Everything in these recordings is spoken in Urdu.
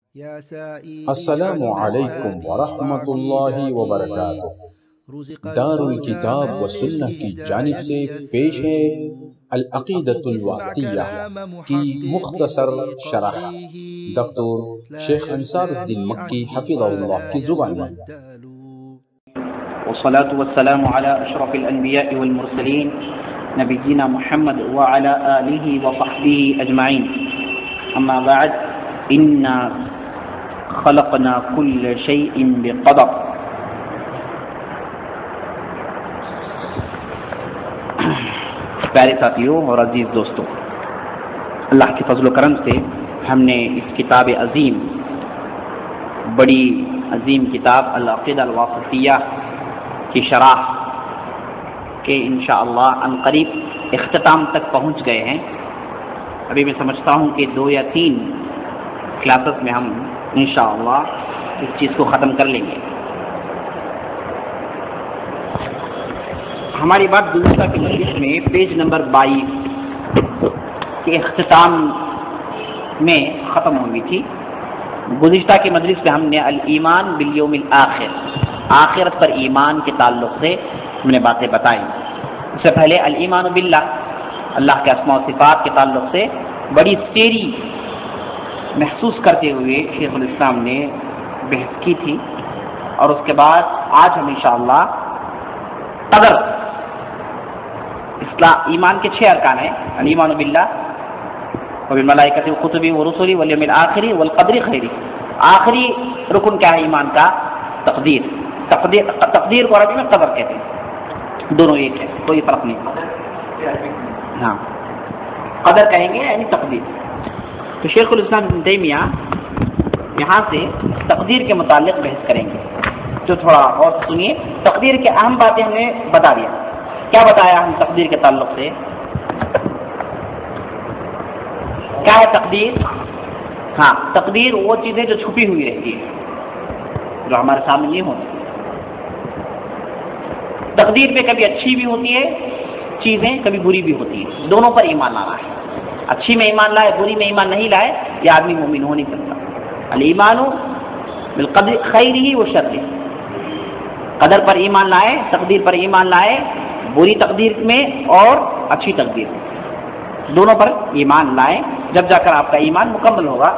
السلام علیکم ورحمۃ اللہ وبرکاتہ۔ دار الکتاب و سنہ کی جانب سے پیش ہے العقیدۃ الواسطیہ کی مختصر شرح ڈاکٹر شیخ انصار الدین مکی حفظہ اللہ کی زبان میں۔ والصلاة والسلام على اشرف الانبیاء والمرسلین نبینا محمد وعلى آلہ وصحبہ اجمعین، اما بعد، انا خلقنا كل شيء بقدر۔ پیارے ساتھیوں اور عزیز دوستوں، اللہ کے فضل و کرم سے ہم نے اس کتاب عظیم، بڑی عظیم کتاب العقیدہ الواسطیہ کی شرح کے انشاءاللہ عنقریب اختتام تک پہنچ گئے ہیں۔ ابھی میں سمجھتا ہوں کہ 2 یا 3 کلاسز میں ہم انشاءاللہ اس چیز کو ختم کر لیں گے۔ ہماری بات گزشتہ کی مجلس میں پیج نمبر 22 کے اختتام میں ختم ہوئی تھی۔ گزشتہ کی مجلس میں ہم نے الایمان بالیوم الآخر، آخرت پر ایمان کے تعلق سے ہم نے باتیں بتائی۔ اس سے پہلے الایمان باللہ، اللہ کے اسماء و صفات کے تعلق سے بڑی سیری محسوس کرتے ہوئے شیخ الاسلام نے بحث کی تھی، اور اس کے بعد آج ہم انشاءاللہ قدر، ایمان کے 6 ارکان ہیں، الایمان باللہ وبالملائکۃ وکتبہ ورسلہ والیوم الآخر والقدر خیرہ۔ آخری رکن کیا ہے ایمان کا؟ تقدیر۔ تقدیر کو عربی میں قدر کہتے ہیں، دونوں ایک ہے، کوئی فرق نہیں۔ ہاں، قدر کہیں گے یعنی تقدیر۔ تو شیخ الاسلام ابن تیمیہ یہاں سے تقدیر کے متعلق بحث کریں گے، تو تھوڑا اور سنیے۔ تقدیر کے اہم باتیں ہم نے بتا دیا۔ کیا بتایا ہم تقدیر کے تعلق سے؟ کیا ہے تقدیر؟ ہاں، تقدیر وہ چیزیں جو چھپی ہوئی رہتی ہے، جو ہمارے سامنے نہیں ہوتی۔ تقدیر میں کبھی اچھی بھی ہوتی ہے چیزیں، کبھی بری بھی ہوتی ہے، دونوں پر ایمان لانا ہے۔ اچھی میں ایمان لائے، بری میں ایمان نہیں لائے، یہ آدمی مومن ہو نہیں سکتا۔ الایمان بالقدر خیرہ و شرہ، قدر پر ایمان لائے، تقدیر پر ایمان لائے، بری تقدیر میں اور اچھی تقدیر میں، دونوں پر ایمان لائے، جب جا کر آپ کا ایمان مکمل ہوگا۔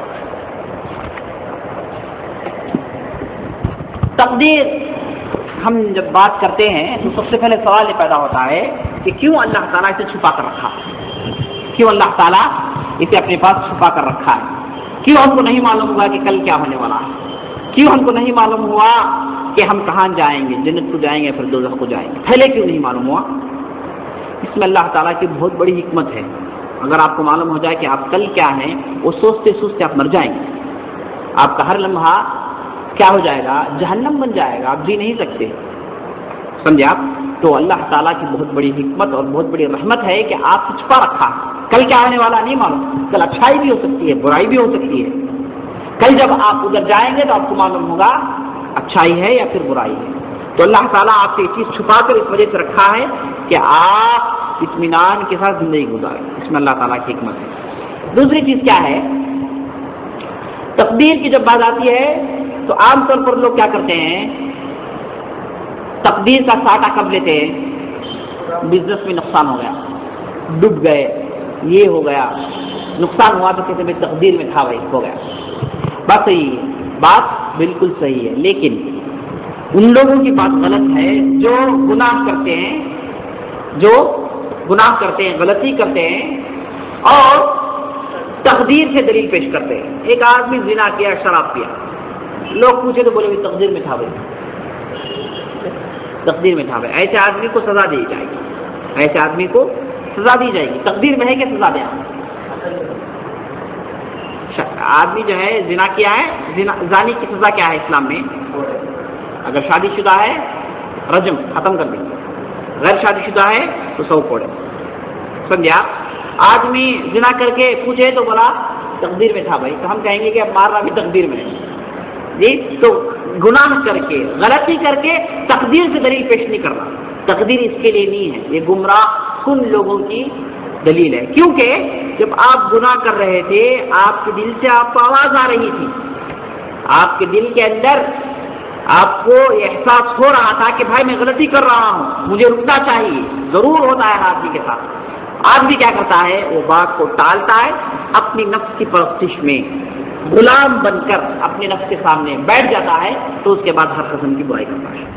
تقدیر ہم جب بات کرتے ہیں تو سب سے پہلے سوال یہ پیدا ہوتا ہے کہ کیوں اللہ تعالیٰ اسے چھپا کر رکھا؟ کیوں اللہ تعالیٰ اسے اپنے پاس چھپا کر رکھا ہے؟ کیوں ہم کو نہیں معلوم ہوا کہ کل کیا ہونے والا ہے؟ کیوں ہم کو نہیں معلوم ہوا کہ ہم کہاں جائیں گے، جنت کو جائیں گے پھر دوزخ کو جائیں گے؟ پہلے کیوں نہیں معلوم ہوا؟ اس میں اللہ تعالیٰ کی بہت بڑی حکمت ہے۔ اگر آپ کو معلوم ہو جائے کہ آپ کل کیا ہیں، وہ سوچتے سوچتے آپ مر جائیں گے، آپ کا ہر لمحہ کیا ہو جائے گا؟ جہنم بن جائے گا، آپ جی نہیں سکتے، سمجھے آپ؟ تو اللہ تعالیٰ کی بہت بڑی حکمت اور بہت بڑی رحمت ہے کہ آپ سے چھپا رکھا۔ کل کیا ہونے والا نہیں معلوم، کل اچھائی بھی ہو سکتی ہے، برائی بھی ہو سکتی ہے۔ کل جب آپ ادھر جائیں گے تو آپ کو معلوم ہوگا اچھائی ہے یا پھر برائی ہے۔ تو اللہ تعالیٰ آپ سے یہ چیز چھپا کر اس وجہ سے رکھا ہے کہ آپ اطمینان کے ساتھ زندگی گزاریں۔ اس میں اللہ تعالیٰ کی حکمت ہے۔ دوسری چیز کیا ہے؟ تقدیر کی جب بات آتی ہے تو عام طور پر لوگ کیا کرتے ہیں؟ تقدیر کا ساٹا کب لیتے ہیں؟ بزنس میں نقصان ہو گیا، ڈوب گئے، یہ ہو گیا، نقصان ہوا تو کہتے ہیں تقدیر میں تھا، بھائی ہو گیا۔ بات صحیح ہے، بات بالکل صحیح ہے، لیکن ان لوگوں کی بات غلط ہے جو گناہ کرتے ہیں، غلطی کرتے ہیں اور تقدیر سے دلیل پیش کرتے ہیں۔ ایک آدمی زنا کیا، شراب پیا، لوگ پوچھے تو بولے تقدیر میں تھا، بھائی تقدیر میں تھا، بھائی ایسے آدمی کو سزا دی جائے گی، ایسے آدمی کو سزا دی جائے گی۔ تقدیر میں ہے کہ سزا دیا؟ آدمی جو ہے زنا کیا ہے، زانی کی سزا کیا ہے اسلام میں؟ اگر شادی شدہ ہے رجم، ختم کر دیں، غیر شادی شدہ ہے تو 100 کوڑے، سمجھا؟ آدمی زنا کر کے پوچھے تو بولا تقدیر میں تھا، بھائی تو ہم کہیں گے کہ اب مارنا بھی تقدیر میں ہے جی۔ تو گناہ کر کے، غلطی کر کے تقدیر سے دلیل پیش نہیں کرنا، تقدیر اس کے لیے نہیں ہے، یہ گمراہ کن لوگوں کی دلیل ہے، کیونکہ جب آپ گناہ کر رہے تھے آپ کے دل سے آپ کو آواز آ رہی تھی آپ کے دل کے اندر آپ کو احساس ہو رہا تھا کہ بھائی میں غلطی کر رہا ہوں، مجھے رکنا چاہیے، ضرور ہوتا ہے آدمی کے ساتھ. آدمی کیا کرتا ہے؟ وہ بات کو ٹالتا ہے، اپنی نفس کی پرستش میں غلام بن کر اپنے نفس کے سامنے بیٹھ جاتا ہے، تو اس کے بعد ہر قسم کی برائی کرتا ہے.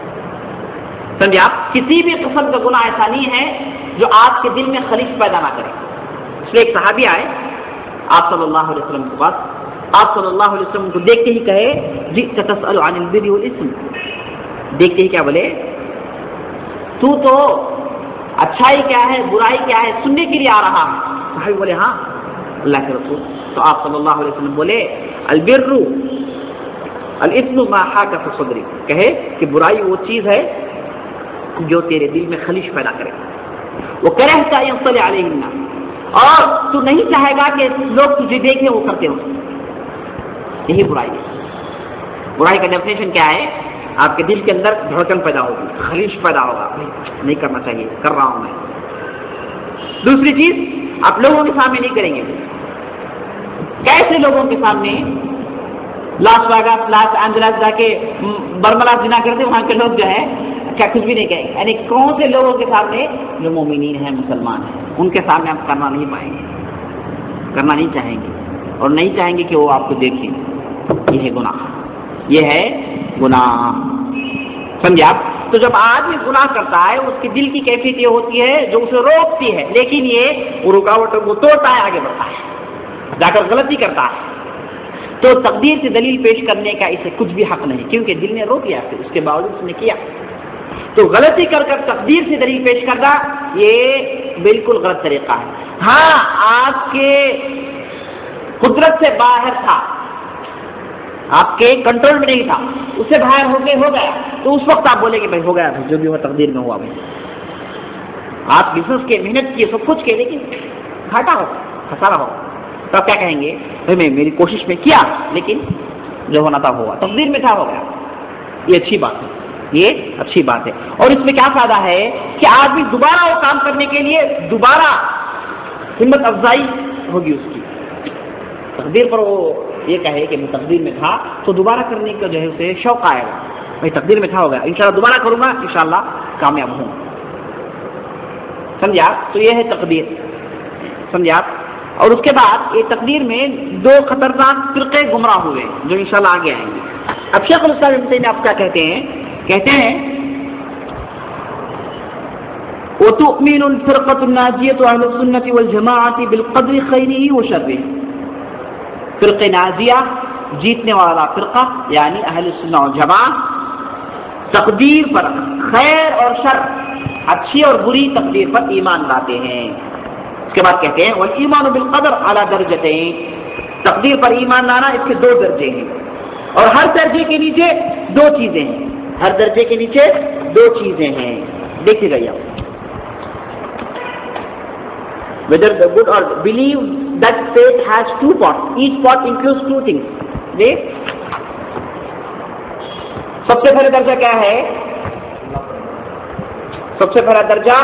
سمجھے آپ؟ کسی بھی قسم کا گناہ ایسا نہیں ہے جو آپ کے دل میں خلیج پیدا نہ کرے. اس لیے ایک صحابی آئے آپ صلی اللہ علیہ وسلم کے پاس، آپ صلی اللہ علیہ وسلم کو دیکھتے ہی کہے جئت تسأل عن البر والاسم. دیکھتے ہی کیا بولے؟ تو اچھائی کیا ہے برائی کیا ہے سننے کے لیے آ رہا ہے. صحابی بولے ہاں اللہ کے رسول. تو آپ صلی اللہ علیہ وسلم بولے البر الاسم ما حاک فی صدری، کہے کہ برائی وہ چیز ہے جو تیرے دل میں خلیج پیدا کرے. وہ کرہتا یطلع علیہ الناس، اور تو نہیں چاہے گا کہ لوگ تجھے دیکھیں وہ کرتے ہو. یہی برائی ہے. برائی کا ڈیفینیشن کیا ہے؟ آپ کے دل کے اندر دھڑکن پیدا ہوگی، خلیج پیدا ہوگا، نہیں کرنا چاہیے، کر رہا ہوں میں. دوسری چیز آپ لوگوں کے سامنے نہیں کریں گے. کیسے لوگوں کے سامنے؟ لاس ویگاس، لاس اینجلس جا کے برملا زنا کرتے وہاں کے لوگ جو ہے کیا کچھ بھی نہیں کہیں گے. یعنی کون سے لوگوں کے سامنے؟ جو مومنین ہیں، مسلمان ہیں، ان کے سامنے آپ کرنا نہیں پائیں گے، کرنا نہیں چاہیں گے، اور نہیں چاہیں گے کہ وہ آپ کو دیکھیں. یہ ہے گناہ، یہ ہے گناہ. سمجھے آپ؟ تو جب آدمی گناہ کرتا ہے اس کے دل کی کیفیت یہ ہوتی ہے جو اسے روکتی ہے، لیکن یہ رکاوٹوں کو توڑتا ہے، آگے بڑھتا ہے، جا کر غلطی کرتا ہے. تو تقدیر سے دلیل پیش کرنے کا اسے کچھ بھی حق نہیں، کیونکہ دل نے روک لیا، پھر اس کے باوجود اس نے کیا. تو غلطی کر کر تقدیر سے دلیل پیش کرنا یہ بالکل غلط طریقہ ہے. ہاں آپ کے قدرت سے باہر تھا، آپ کے کنٹرول میں نہیں تھا، اس سے باہر ہو گیا، تو اس وقت آپ بولے کہ بھائی ہو گیا، جو بھی ہوا تقدیر میں ہوا. بھائی آپ بزنس کے محنت کیے، سب کچھ کیے، لیکن گھاٹا ہو، خسارہ ہو، تو آپ کیا کہیں گے؟ بھائی میں میری کوشش میں کیا، لیکن جو ہونا تھا ہوا، تقدیر میں تھا، ہو گیا. یہ اچھی بات ہے، یہ اچھی بات ہے. اور اس میں کیا فائدہ ہے کہ آدمی دوبارہ وہ کام کرنے کے لیے دوبارہ ہمت افزائی ہوگی اس کی. تقدیر پر وہ یہ کہے کہ میں تقدیر میں تھا، تو دوبارہ کرنے کا جو ہے اسے شوق آئے گا. بھائی تقدیر میں تھا، ہو گیا، انشاءاللہ دوبارہ کروں گا، انشاءاللہ کامیاب ہوں. سمجھے آپ؟ تو یہ ہے تقدیر. سمجھے آپ؟ اور اس کے بعد یہ تقدیر میں دو خطرناک فرقے گمراہ ہوئے جو انشاءاللہ آگے آئیں گے. اب شیخ الاسلام ابن تیمیہ آپ کیا کہتے ہیں؟ کہتے ہیں وَتُؤْمِنُ الْفِرْقَةُ النَّاجِيَةُ أَهْلُ السُّنَّةِ وَالْجَمَاعَةِ بِالْقَدْرِ خَيْرِهِ وَشَرِّهِ. فرقہ نازیہ، جیتنے والا فرقہ یعنی اہل سنت والجماعت تقدیر پر، خیر اور شر، اچھی اور بری تقدیر پر ایمان لاتے ہیں. اس کے بعد کہتے ہیں والایمان بالقدر علی درجتین، تقدیر پر ایمان لانا اس کے دو درجے ہیں، اور ہر درجے کے نیچے دو چیزیں ہیں. ہر درجے کے نیچے دو چیزیں ہیں. دیکھیے گا آپ whether the good or believe that faith has two parts, each part includes two things. دیکھ سب سے پہلا درجہ کیا ہے؟ سب سے پہلا درجہ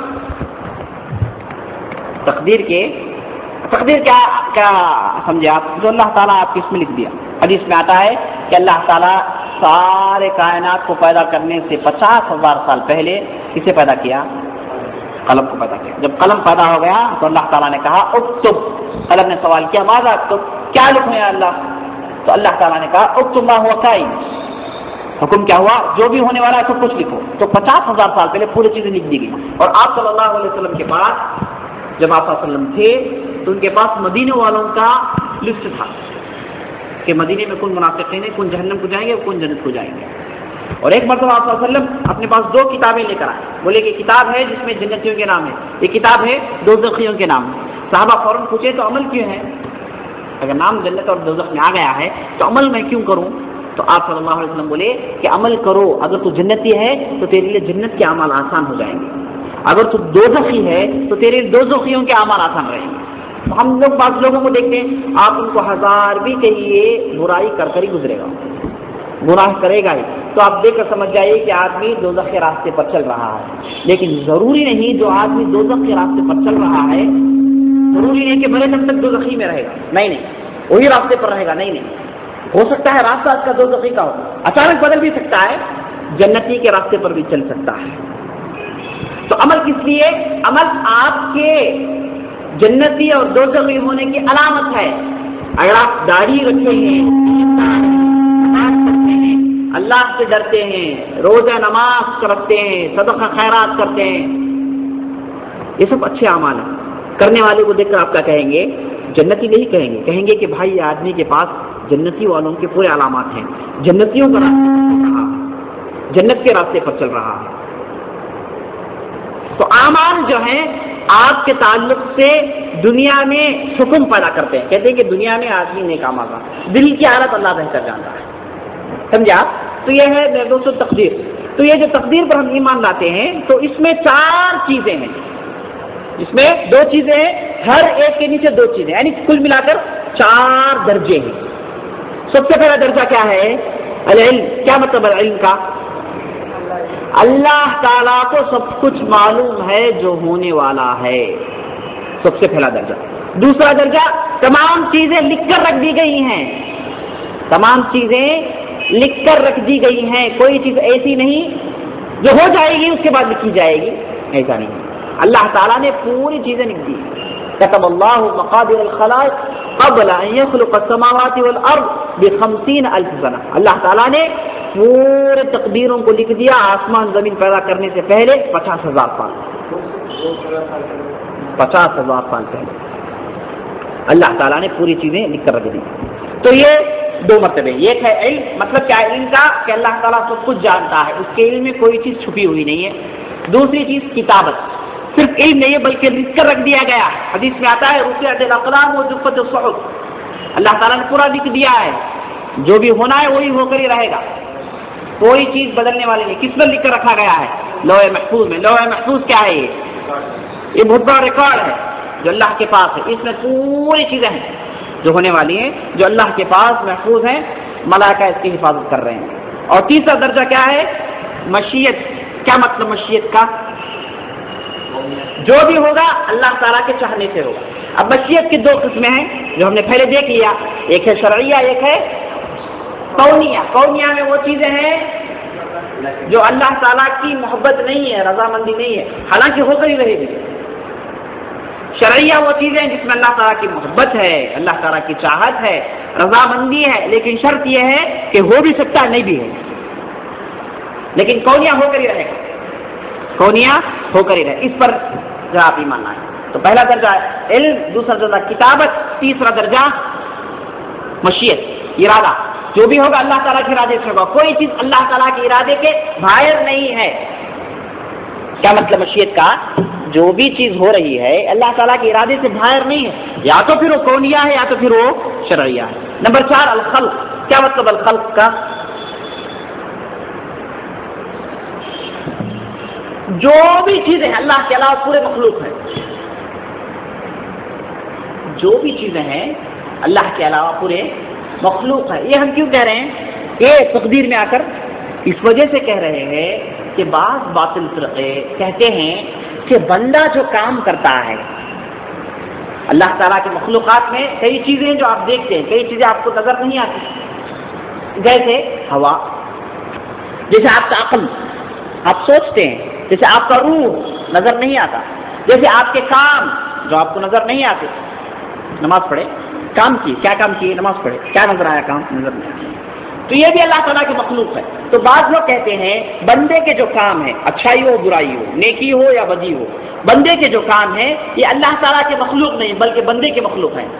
تقدیر کے، تقدیر کیا سمجھے آپ؟ جو اللہ تعالیٰ آپ کے اس میں لکھ دیا. حدیث میں آتا ہے کہ اللہ تعالیٰ سارے کائنات کو پیدا کرنے سے 50,000 سال پہلے کسے پیدا کیا؟ قلم کو پیدا کیا. جب قلم پیدا ہو گیا تو اللہ تعالیٰ نے کہا اکتب. قلم نے سوال کیا ماذا اکتب، کیا لکھوں یا اللہ؟ تو اللہ تعالیٰ نے کہا اکتب ما هو کائن. حکم کیا ہوا؟ جو بھی ہونے والا ہے سب کچھ لکھو. تو 50,000 سال پہلے پوری چیزیں لکھ دی گئی. اور آپ صلی اللہ علیہ وسلم کے پاس جب آپ صلی اللہ علیہ وسلم تھے تو ان کے پاس مدینے والوں کا لسٹ تھا کہ مدینے میں کون منافقین ہیں، کون جہنم کو جائیں گے، کون جنت کو جائیں گے. اور ایک مرتبہ آپ صلی اللہ علیہ وسلم اپنے پاس دو کتابیں لے کر آئے. بولے کہ کتاب ہے جس میں جنتیوں کے نام ہے، یہ کتاب ہے دوزخیوں کے نام. صحابہ فوراً پوچھے تو عمل کیوں ہے؟ اگر نام جنت اور دوزخ میں آ گیا ہے تو عمل میں کیوں کروں؟ تو آپ صلی اللہ علیہ وسلم بولے کہ عمل کرو، اگر تو جنتی ہے تو تیرے لیے جنت کے اعمال آسان ہو جائیں گے، اگر تو دوزخی ہے تو تیرے لیے دوزخیوں کے اعمال آسان رہیں گے. ہم لوگ بعض لوگوں کو دیکھتے ہیں، آپ ان کو ہزار بھی کہیے برائی کر کر ہی گزرے گا، گناہ کرے گا ہی، تو آپ دیکھ کر سمجھ جائیے کہ آدمی دوزخ کے راستے پر چل رہا ہے. لیکن ضروری نہیں جو آدمی دوزخ کے راستے پر چل رہا ہے ضروری نہیں کہ بڑے دن تک دوزخی میں رہے گا. نہیں، وہی راستے پر رہے گا. نہیں، ہو سکتا ہے راستہ اس کا دوزخی کا ہو، اچانک بدل بھی سکتا ہے، جنتی کے راستے پر بھی چل سکتا ہے۔ تو عمل کس لیے؟ عمل آپ کے جنتی اور دوزخی ہونے کی علامت ہے۔ اگر آپ داڑھی رکھے ہیں، اللہ سے ڈرتے ہیں، روزہ نماز رکھتے ہیں، صدقہ خیرات کرتے ہیں، یہ سب اچھے اعمال ہیں، کرنے والے کو دیکھ کر آپ کیا کہیں گے؟ جنتی نہیں کہیں گے، کہیں گے کہ بھائی یہ آدمی کے پاس جنتی والوں کے پورے علامات ہیں، جنتیوں کا راستہ پر چل رہا ہے، جنت کے راستے پر چل رہا ہے۔ تو اعمال جو ہیں آپ کے تعلق سے دنیا میں حکم پیدا کرتے ہیں، کہتے ہیں کہ دنیا میں آدمی نیک اعمال کا، دل کی حالت اللہ بہتر جانتا ہے، سمجھا؟ تو یہ ہے میرے دوستو تقدیر۔ تو یہ جو تقدیر پر ہم ایمان لاتے ہیں تو اس میں 4 چیزیں ہیں، اس میں 2 چیزیں ہیں، ہر ایک کے نیچے 2 چیزیں، یعنی کل ملا کر 4 درجے ہیں۔ سب سے پہلا درجہ کیا ہے؟ العلم۔ کیا مطلب ہے علم کا؟ اللہ تعالیٰ کو سب کچھ معلوم ہے جو ہونے والا ہے، سب سے پہلا درجہ۔ دوسرا درجہ، تمام چیزیں لکھ کر رکھ دی گئی ہیں، تمام چیزیں لکھ کر رکھ دی گئی ہیں، کوئی چیز ایسی نہیں جو ہو جائے گی اس کے بعد لکھی جائے گی، ایسا نہیں۔ اللہ تعالیٰ نے پوری چیزیں لکھ دی۔ كتب اللہ مقادیر الخلائق قبل ان يخلق السماوات والارض ب50,000 سنہ۔ اللہ تعالیٰ نے پورے تقدیروں کو لکھ دیا آسمان زمین پیدا کرنے سے پہلے 50,000 سال، 50,000 سال پہلے اللہ تعالیٰ نے پوری چیزیں لکھ کر رکھ دی۔ تو یہ 2 مرتبے، ایک ہے علم، مطلب کیا ہے علم کا؟ کہ اللہ تعالیٰ سب کچھ جانتا ہے، اس کے علم میں کوئی چیز چھپی ہوئی نہیں ہے۔ دوسری چیز کتابت، صرف علم نہیں ہے بلکہ لکھ کر رکھ دیا گیا ہے۔ حدیث میں آتا ہے رفعت الاقلام وجفت الصحف، اللہ تعالیٰ نے پورا لکھ دیا ہے، جو بھی ہونا ہے وہی ہو کر ہی رہے گا، کوئی چیز بدلنے والی نہیں۔ کس میں لکھ کر رکھا گیا ہے؟ لوح محفوظ میں۔ لوح محفوظ کیا ہے؟ یہ بہت بڑا ریکارڈ ہے جو اللہ کے پاس ہے، اس میں پوری چیزیں ہیں جو ہونے والی ہیں، جو اللہ کے پاس محفوظ ہیں، ملائکہ اس کی حفاظت کر رہے ہیں۔ اور تیسرا درجہ کیا ہے؟ مشیت۔ کیا مطلب مشیت کا؟ جو بھی ہوگا اللہ تعالیٰ کے چاہنے سے ہوگا۔ اب مشیت کی 2 قسمیں ہیں جو ہم نے پہلے دیکھ لیا، ایک ہے شرعیہ، ایک ہے کونیہ۔ کونیہ میں وہ چیزیں ہیں جو اللہ تعالیٰ کی محبت نہیں ہے، رضامندی نہیں ہے، حالانکہ ہو کر ہی رہے گی۔ شرعیہ وہ چیزیں جس میں اللہ تعالیٰ کی محبت ہے، اللہ تعالیٰ کی چاہت ہے، رضامندی ہے، لیکن شرط یہ ہے کہ ہو بھی سکتا ہے نہیں بھی ہے، لیکن کونیہ ہو کر ہی رہے گا، کونیہ ہو کر ہی رہے۔ اس پر ذرا آپ ایمان لائیں۔ تو پہلا درجہ علم، دوسرا درجہ کتابت، تیسرا درجہ مشیت، ارادہ۔ جو بھی ہوگا اللہ تعالیٰ کے ارادے سے ہوگا، کوئی چیز اللہ تعالیٰ کے ارادے کے باہر نہیں ہے۔ کیا مطلب مشیت کا؟ جو بھی چیز ہو رہی ہے اللہ تعالیٰ کے ارادے سے باہر نہیں ہے، یا تو پھر وہ کونیہ ہے یا تو پھر وہ شرعیہ ہے۔ نمبر 4 الخلق۔ کیا مطلب الخلق کا؟ جو بھی چیزیں ہیں اللہ کے علاوہ پورے مخلوق ہیں، جو بھی چیزیں ہیں اللہ کے علاوہ پورے مخلوق ہے۔ یہ ہم کیوں کہہ رہے ہیں؟ یہ تقدیر میں آ کر اس وجہ سے کہہ رہے ہیں کہ بعض باطل فرقے کہتے ہیں کہ بندہ جو کام کرتا ہے اللہ تعالیٰ کے مخلوقات میں کئی چیزیں جو آپ دیکھتے ہیں، کئی چیزیں آپ کو نظر نہیں آتی، جیسے ہوا، جیسے آپ کا عقل، آپ سوچتے ہیں، جیسے آپ کا روح نظر نہیں آتا، جیسے آپ کے کام جو آپ کو نظر نہیں آتے۔ نماز پڑھے، کام کیے، کیا کام کیے؟ نماز پڑھے، کیا نظر آیا؟ کام نظر نہیں آیا۔ تو یہ بھی اللہ تعالیٰ کی مخلوق ہے۔ تو بعض لوگ کہتے ہیں بندے کے جو کام ہے، اچھائی ہو برائی ہو، نیکی ہو یا بدی ہو، بندے کے جو کام ہے یہ اللہ تعالیٰ کے مخلوق نہیں بلکہ بندے کے مخلوق ہیں۔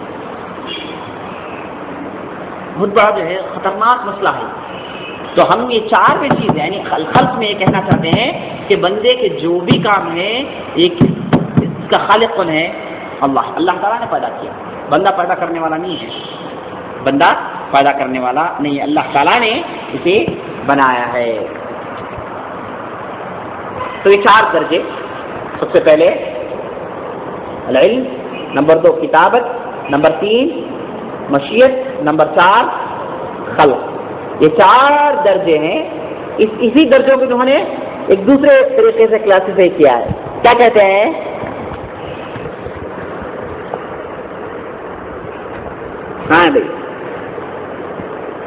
بہت بڑا جو ہے خطرناک مسئلہ ہے۔ تو ہم یہ 4 چیزیں یعنی خلق میں یہ کہنا چاہتے ہیں کہ بندے کے جو بھی کام ہے ایک اس کا خالق کون ہے؟ اللہ تعالیٰ نے پیدا کیا، بندہ پیدا کرنے والا نہیں ہے، بندہ پیدا کرنے والا نہیں ہے، اللہ تعالیٰ نے اسے بنایا ہے۔ تو یہ 4 درجے، سب سے پہلے العلم، نمبر 2 کتابت، نمبر 3 مشیت، نمبر 4 خلق۔ یہ 4 درجے ہیں۔ اسی درجوں کو انہوں نے ایک دوسرے طریقے سے کلاسیفائی کیا ہے۔ کیا کہتے ہیں؟ ہاں بھائی،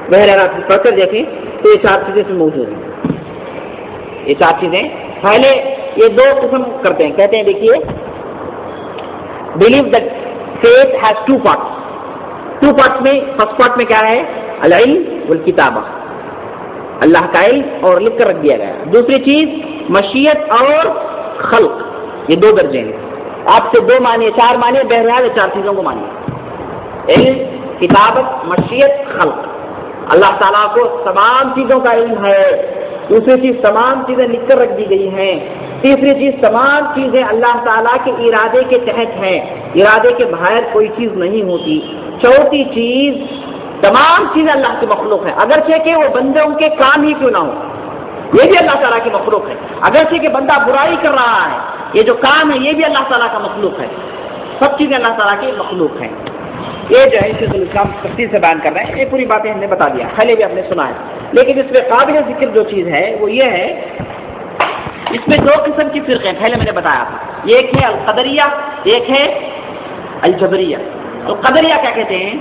بہرحال پڑھ کر دیکھیں تو یہ 4 چیزیں اس میں موجود ہیں. یہ 4 چیزیں پہلے یہ 2 قسم کرتے ہیں. کہتے ہیں دیکھیے believe that faith has 2 parts. 2 parts میں فرسٹ پارٹ میں کیا ہے؟ العلم والکتابہ، اللہ کا علم اور لکھ کر رکھ دیا گیا. دوسری چیز مشیت اور خلق، یہ 2 درجے ہیں. آپ سے 2 مانیے 4 مانیے، بہرحال 4 چیزوں کو مانیے. علم، کتابت، مشیت، خلق. اللہ تعالیٰ کو تمام چیزوں کا علم ہے. دوسری چیز تمام چیزیں لکھ کر رکھ دی گئی ہیں. تیسری چیز تمام چیزیں اللہ تعالیٰ کے ارادے کے تحت ہیں، ارادے کے باہر کوئی چیز نہیں ہوتی. چوتھی چیز تمام چیزیں اللہ کی مخلوق ہے، اگرچہ کہ وہ بندوں کے کام ہی کیوں نہ ہو، یہ بھی اللہ تعالیٰ کی مخلوق ہے. اگرچہ کہ بندہ برائی کر رہا ہے، یہ جو کام ہے یہ بھی اللہ تعالیٰ کا مخلوق ہے. سب چیزیں اللہ تعالیٰ کی مخلوق ہیں. یہ جو ہے شیخ الاسلام تفصیل سے بیان کر رہے ہیں. یہ پوری باتیں ہم نے بتا دیا، پہلے بھی ہم نے سنا ہے. لیکن اس میں قابل ذکر جو چیز ہے وہ یہ ہے، اس میں 2 قسم کی فرقے ہیں. پہلے میں نے بتایا تھا، ایک ہے القدریہ، ایک ہے الجبریہ. تو قدریہ کیا کہتے ہیں؟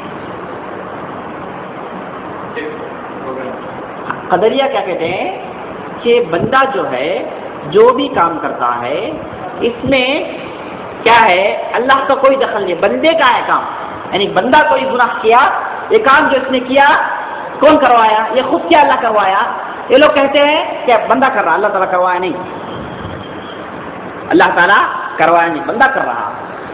قدریہ کیا کہتے ہیں کہ بندہ جو ہے جو بھی کام کرتا ہے اس میں کیا ہے، اللہ کا کوئی دخل نہیں، بندے کا ہے کام. یعنی بندہ کوئی گناہ کیا، یہ کام جو اس نے کیا کون کروایا؟ یہ خود کیا اللہ کروایا؟ یہ لوگ کہتے ہیں کہ بندہ کر رہا، اللہ تعالیٰ کروایا نہیں. اللہ تعالیٰ کروایا نہیں، بندہ کر رہا.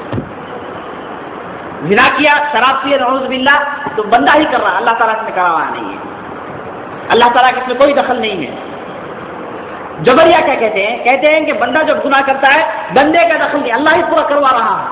زنا کیا، شراب پیا، نعوذ باللہ، تو بندہ ہی کر رہا، اللہ تعالیٰ نے کروایا نہیں ہے. اللہ تعالیٰ کے اس میں کوئی دخل نہیں ہے. جبریہ کیا کہتے ہیں؟ کہتے ہیں کہ بندہ جب گناہ کرتا ہے بندے کا دخل نہیں، اللہ ہی پورا کروا رہا ہے.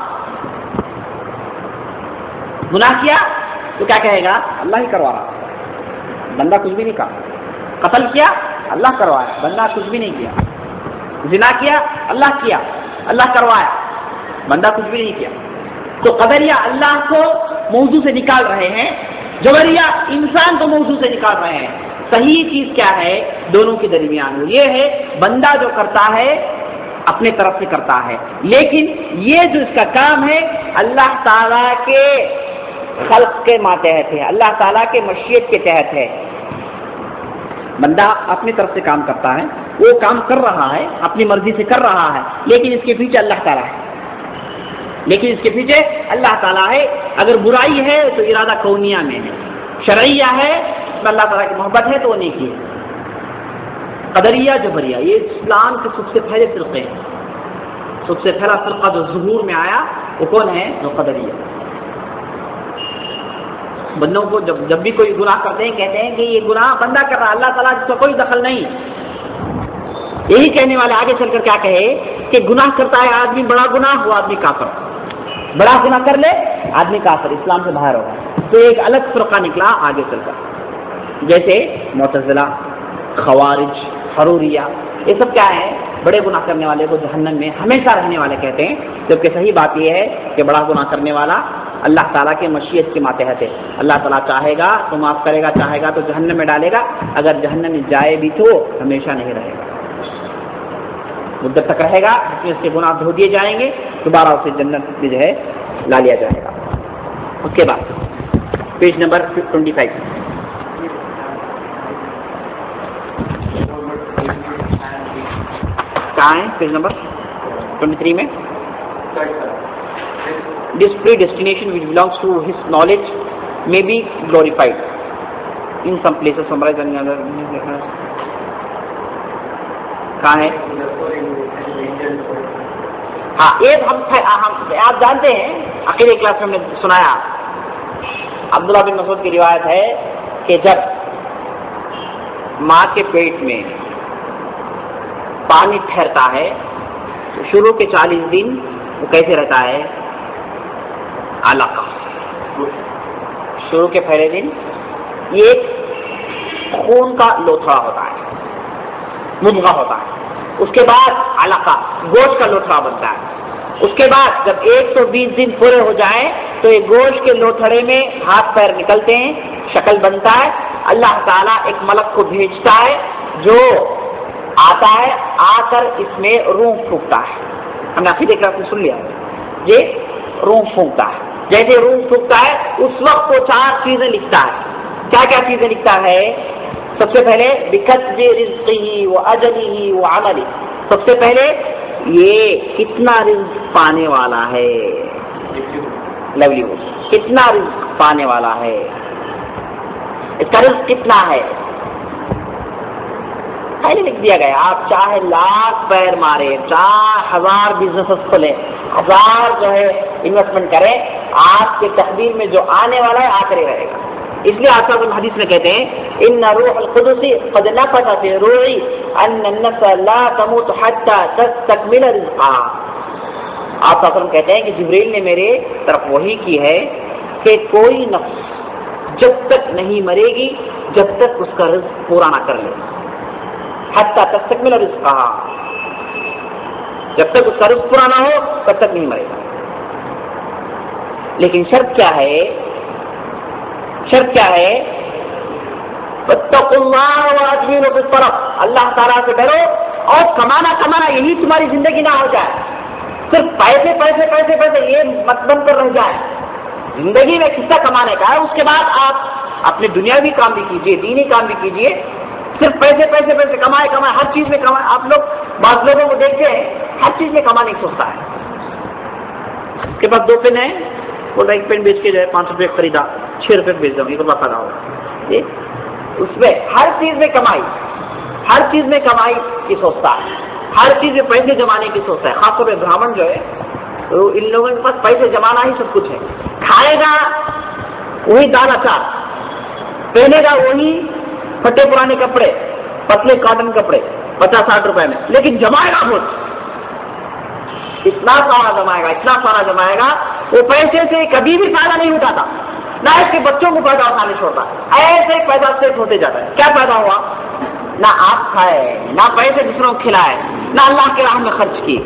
گناہ کیا تو کیا کہے گا؟ اللہ ہی کروا رہا، بندہ کچھ بھی نہیں کہا. قتل کیا، اللہ کروایا، بندہ کچھ بھی نہیں کیا. زنا کیا، اللہ کیا، اللہ کروایا، بندہ کچھ بھی نہیں کیا. تو قدریہ اللہ کو موضوع سے نکال رہے ہیں، جبریہ انسان کو موضوع سے نکال رہے ہیں. صحیح چیز کیا ہے دونوں کے درمیان؟ وہ یہ ہے بندہ جو کرتا ہے اپنے طرف سے کرتا ہے، لیکن یہ جو اس کا کام ہے اللہ تعالیٰ کے خلق کے ماتحت ہے، اللہ تعالیٰ کے مشیت کے تحت ہے. بندہ اپنی طرف سے کام کرتا ہے، وہ کام کر رہا ہے اپنی مرضی سے کر رہا ہے، لیکن اس کے پیچھے اللہ تعالیٰ ہے. لیکن اس کے پیچھے اللہ تعالیٰ ہے. اگر برائی ہے تو ارادہ کونیہ میں ہے، شرعیہ ہے اللہ تعالیٰ کی محبت ہے تو وہ نیکی ہے. قدریہ جبریہ یہ اسلام کے سب سے پہلے فرقے ہیں. سب سے پہلا فرقہ جو ظہور میں آیا وہ کون ہے؟ جو قدریہ. بندوں کو جب بھی کوئی گناہ کرتے ہیں کہتے ہیں کہ یہ گناہ بندہ کر رہا، اللہ تعالیٰ جس کا کوئی دخل نہیں. یہی کہنے والے آگے چل کر کیا کہے کہ گناہ کرتا ہے آدمی بڑا گناہ، وہ آدمی کافر. بڑا گناہ کر لے آدمی کافر، اسلام سے باہر ہوگا. تو ایک الگ فرقہ نکلا آگے چل کر، جیسے معتزلہ، خوارج، حروریہ، یہ سب کیا ہے؟ بڑے گناہ کرنے والے کو جہنم میں ہمیشہ رہنے والے کہتے ہیں. جبکہ صحیح بات یہ ہے کہ بڑا گناہ کرنے والا اللہ تعالیٰ کے مشیت کے ماتحت ہے. اللہ تعالیٰ چاہے گا تو معاف کرے گا، چاہے گا تو جہنم میں ڈالے گا. اگر جہنم میں جائے بھی تو ہمیشہ نہیں رہے گا، مدت تک رہے گا جس میں اس کے گناہ دھو دیے جائیں گے، دوبارہ اسے جنت میں جو ہے لا لیا جائے گا. اس کے بعد پیج نمبر 25 کہاں ہے؟ پیج نمبر 23 میں this predestination which belongs to his knowledge may be glorified in some places summarized in another. کہاں ہے؟ ہاں ایک ہم آپ جانتے ہیں عقیدہ کلاس میں ہم نے سنایا، عبداللہ بن مسعود کی روایت ہے کہ جب ماں کے پیٹ میں پانی ٹھہرتا ہے تو شروع کے 40 دن وہ کیسے رہتا ہے؟ علقہ. شروع کے پہلے دن یہ خون کا لوتھڑا ہوتا ہے، مضغہ ہوتا ہے. اس کے بعد علقہ گوشت کا لوتھڑا بنتا ہے. اس کے بعد جب 120 دن پورے ہو جائیں تو یہ گوشت کے لوتھڑے میں ہاتھ پیر نکلتے ہیں، شکل بنتا ہے. اللہ تعالیٰ ایک ملک کو بھیجتا ہے جو آتا ہے، آ کر اس میں روح پھونکتا ہے. ہم نے عقیدہ کلاس میں سن لیا، یہ روح پھونکتا ہے. جیسے روح پھونکتا ہے اس وقت وہ 4 چیزیں لکھتا ہے. کیا کیا چیزیں لکھتا ہے؟ سب سے پہلے بکتب رزقہ واجلہ وعملہ، سب سے پہلے یہ کتنا رزق پانے والا ہے، لولی کتنا رزق پانے والا ہے، اس کا رزق کتنا ہے پہلے لکھ دیا گیا. آپ چاہے لاکھ پیر مارے، چاہے 1000 بزنس کھولے، 1000 جو ہے انویسٹمنٹ کرے، آپ کے تقدیر میں جو آنے والا ہے آ کر ہی رہے گا. اس لیے آپ حدیث میں کہتے ہیں ان روح القدس قد نفث فی روحی ان النفس لا تموت حتى تستكمل رزقها. آپ کہتے ہیں کہ جبریل نے میرے طرف وحی کی ہے کہ کوئی نفس جب تک نہیں مرے گی جب تک اس کا رزق پورا نہ کر لے، حتى تستكمل رزقها، جب تک اس کا رزق پورا نہ ہو تب تک نہیں مرے گا. لیکن شرط کیا ہے؟ شرط کیا ہے؟ واتقوا اللہ واجملوا فی الطلب، اللہ تعالیٰ سے ڈرو اور کمانا کمانا یہی تمہاری زندگی نہ ہو جائے، صرف پیسے پیسے پیسے پیسے یہ مت بن کر رہ جائے. زندگی میں قصہ کمانے کا ہے، اس کے بعد آپ اپنے دنیاوی کام بھی کیجیے، دینی کام بھی کیجیے. صرف پیسے پیسے پیسے کمائے کمائے، ہر چیز میں کمائے. آپ لوگ بعض لوگوں کو دیکھتے ہیں ہر چیز میں کمانے کی سوچتا ہے. اس کے پاس 2 پین ہے، وہ ایک پین بیچ کے جو ہے 5 روپے خریدا، 6 روپے بیچ دوں گی تو بات پیدا ہوگا. اس میں ہر چیز میں کمائی، ہر چیز میں کمائی کی سوچتا ہے، ہر چیز میں پیسے جمانے کی سوچتا ہے. خاص طور پہ براہمن جو ہے تو ان لوگوں کے پاس پیسے جمانا ہی سب کچھ ہے. کھائے گا وہی دال اچار، پہنے گا وہی پھٹے پرانے کپڑے، پتلے کاٹن کپڑے 50-60 روپے میں، لیکن جمائے گا بہت، اتنا سارا جمائے گا، اتنا سارا جمائے گا. وہ پیسے سے کبھی بھی فائدہ نہیں اٹھاتا، نہ اس کے بچوں کو فائدہ اٹھانے چھوڑتا، ایسے ہی پیسہ سیٹ ہوتے جاتا ہے. کیا فائدہ ہوا؟ نہ آپ کھائے، نہ پیسے دوسروں کو کھلائے، نہ اللہ کے راہ میں خرچ کیے.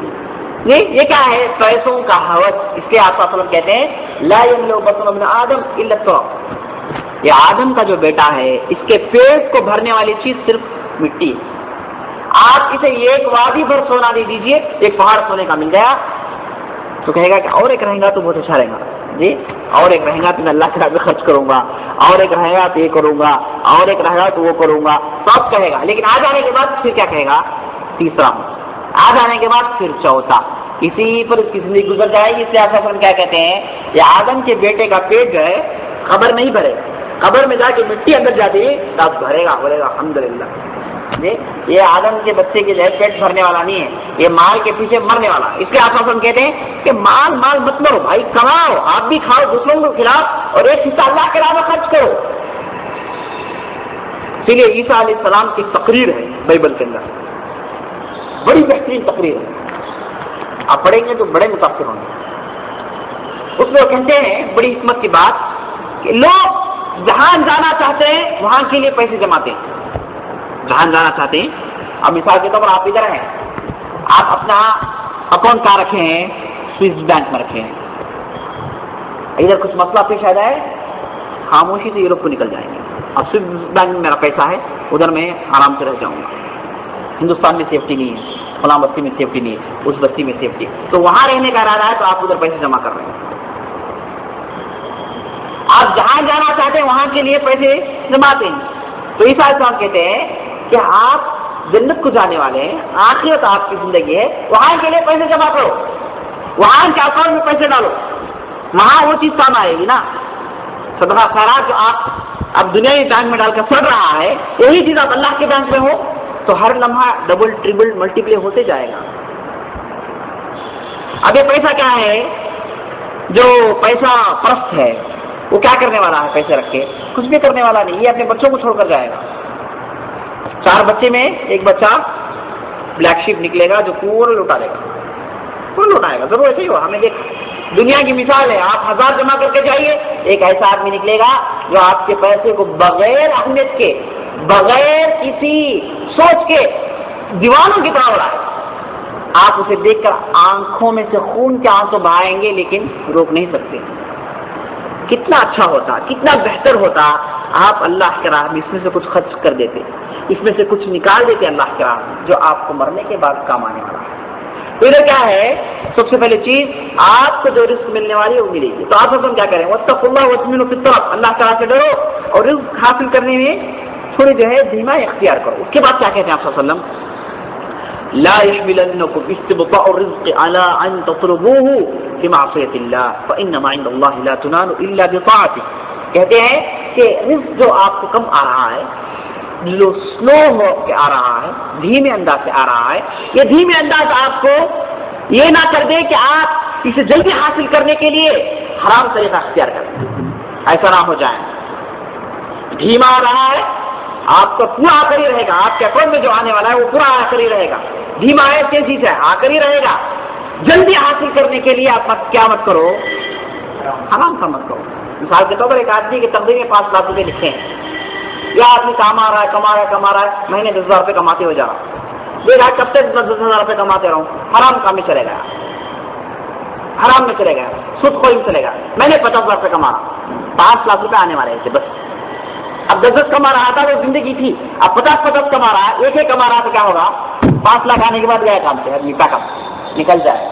یہ کیا ہے؟ پیسوں کا ہوس. اس کے آپ کہتے ہیں لا یملؤ بطن ابن آدم الا التراب، یہ آدم کا جو بیٹا ہے اس کے پیٹ کو بھرنے والی چیز صرف مٹی ہے. آپ اسے ایک وادی بھر سونا دے دیجئے، ایک پہاڑ سونے کا مل گیا تو کہے گا کہ اور ایک رہے گا تو بہت اچھا رہے گا جی، اور ایک رہے گا تو میں اللہ کے راہ میں خرچ کروں گا، اور ایک رہے گا تو یہ کروں گا، اور ایک رہے گا تو وہ کروں گا، سب کہے گا. لیکن آ جانے کے بعد پھر کیا کہے گا؟ تیسرا. آ جانے کے بعد پھر چوتھا. اسی پر اس کی زندگی گزر جائے گی. اس لیے آپ کیا کہتے ہیں؟ یہ آدم کے بیٹے کا پیٹ جو ہے قبر نہیں بھرے گا، قبر میں جا کے مٹی اندر جاتی ہے تب بھرے گا، بولے گا الحمدللہ. یہ آدم کے بچے کے جو ہے پیٹ بھرنے والا نہیں ہے، یہ مال کے پیچھے مرنے والا. اس لیے آپ کہتے ہیں کہ مال مال مت مرو بھائی، کماؤ، آپ بھی کھاؤ، دوسروں کو کھلاؤ، اور ایک حصہ اللہ کے راہ میں خرچ کرو. اسی لیے عیسیٰ علیہ السلام کی تقریر ہے بائبل کے اندر، بڑی بہترین تقریر ہے، آپ پڑھیں گے تو بڑے متاثر ہوں گے. اس میں وہ کہتے ہیں بڑی حکمت کی بات کہ لوگ جہاں جانا چاہتے ہیں وہاں کے لیے پیسے جماتے ہیں. جہاں جانا چاہتے ہیں، اب مثال کے طور پر آپ ادھر ہیں، آپ اپنا اکاؤنٹ کہاں رکھے ہیں؟ سوئس بینک میں رکھے ہیں. ادھر کچھ مسئلہ پیش آ جائے خاموشی سے یوروپ کو نکل جائیں گے. اب سوئس بینک میں میرا پیسہ ہے، ادھر میں آرام سے رہ جاؤں گا. ہندوستان میں سیفٹی نہیں ہے، فلاں بستی میں سیفٹی نہیں ہے، اس بستی میں سیفٹی ہے، تو وہاں رہنے کا ارادہ ہے تو آپ ادھر پیسے جمع کر رہے ہیں. آپ جہاں جانا چاہتے ہیں وہاں کے لیے پیسے جماتے ہیں. تو عیسیٰ علیہ السلام کہتے ہیں کہ آپ جنت کو جانے والے ہیں، آخرت آپ کی زندگی ہے، وہاں کے لیے پیسے جمع کرو، وہاں کے اکاؤنٹ میں پیسے ڈالو، وہاں وہ چیز کام آئے گی نا. صدقہ خیرات جو آپ اب دنیاوی بینک میں ڈال کر سڑ رہا ہے، یہی چیز آپ اللہ کے بینک میں ہو تو ہر لمحہ ڈبل ٹریبل ملٹیپلے ہوتے جائے گا. اب یہ پیسہ کیا ہے؟ جو پیسہ پرست ہے وہ کیا کرنے والا ہے؟ پیسے رکھ کے کچھ بھی کرنے والا نہیں، یہ اپنے بچوں کو چھوڑ کر جائے گا. 4 بچے میں ایک بچہ بلیک شیپ نکلے گا جو پورا لوٹا دے گا، پورا لوٹائے گا. ضرور ایسے ہی ہو، ہمیں دیکھ دنیا کی مثال ہے. آپ 1000 جمع کر کے جائیے، ایک ایسا آدمی نکلے گا جو آپ کے پیسے کو بغیر اہمیت کے، بغیر کسی سوچ کے دیوانوں کی طرح اڑائے. آپ اسے دیکھ کر آنکھوں میں سے خون کے آنسو بہائیں گے لیکن روک نہیں سکتے. کتنا اچھا ہوتا، کتنا بہتر ہوتا آپ اللہ کے راہ میں اس میں سے کچھ خرچ کر دیتے، اس میں سے کچھ نکال دیتے اللہ کے راہ میں، جو آپ کو مرنے کے بعد کام آنے والا ہے. تو تو ادھر کیا ہے، سب سے پہلی چیز آپ کو جو رزق ملنے والی ہے وہ ملے گی. تو آپ ہم کیا کریں، واتقوا اللہ واطمئنوا فی الطلب، اللہ تعالیٰ سے ڈرو اور رزق حاصل کرنے میں تھوڑی جو ہے دھیما اختیار کرو. اس کے بعد کیا کہتے ہیں آپ صلی اللہ علیہ وسلم، لا يحملنكم استبطاء الرزق على ان تطلبوه بمعصية الله فانما عند الله لا تنال الا بطاعته. کہتے ہیں کہ رزق جو آپ کو کم آ رہا ہے، جو سلو ہو کے آ رہا ہے، دھیمے انداز سے آ رہا ہے، یہ دھیمے انداز آپ کو یہ نہ کر دے کہ آپ اسے جلدی حاصل کرنے کے لیے حرام طریقہ اختیار کریں، ایسا نہ ہو جائے. دھیما آ رہا ہے، آپ کا پورا آ کر ہی رہے گا، آپ کے اکاؤنٹ میں جو آنے والا ہے وہ پورا آ کر ہی رہے گا. دھیما ہے تیزی سے آ کر ہی رہے گا. جلدی حاصل کرنے کے لیے آپ کیا مت کرو، حرام کا مت کرو. مثال کے طور پر ایک آدمی کی تقدیر میں 5 لاکھ روپے لکھے ہیں، یا آدمی کما رہا ہے، مہینے 10,000 روپے کماتے ہو جا رہا. دیکھا کب تک 10,000 روپے کماتے رہوں، حرام کام میں چلے گیا، حرام میں چلے گیا، سود خوری میں چلے گا. میں نے 50 لاکھ روپے کما رہا، 5 لاکھ روپے آنے والے تھے بس. اب 10 کما رہا تھا وہ زندگی تھی، اب 50 کما رہا ہے، ایک کما رہا تو کیا ہوگا، 5 لاکھ آنے کے بعد گیا کام سے نکل جائے.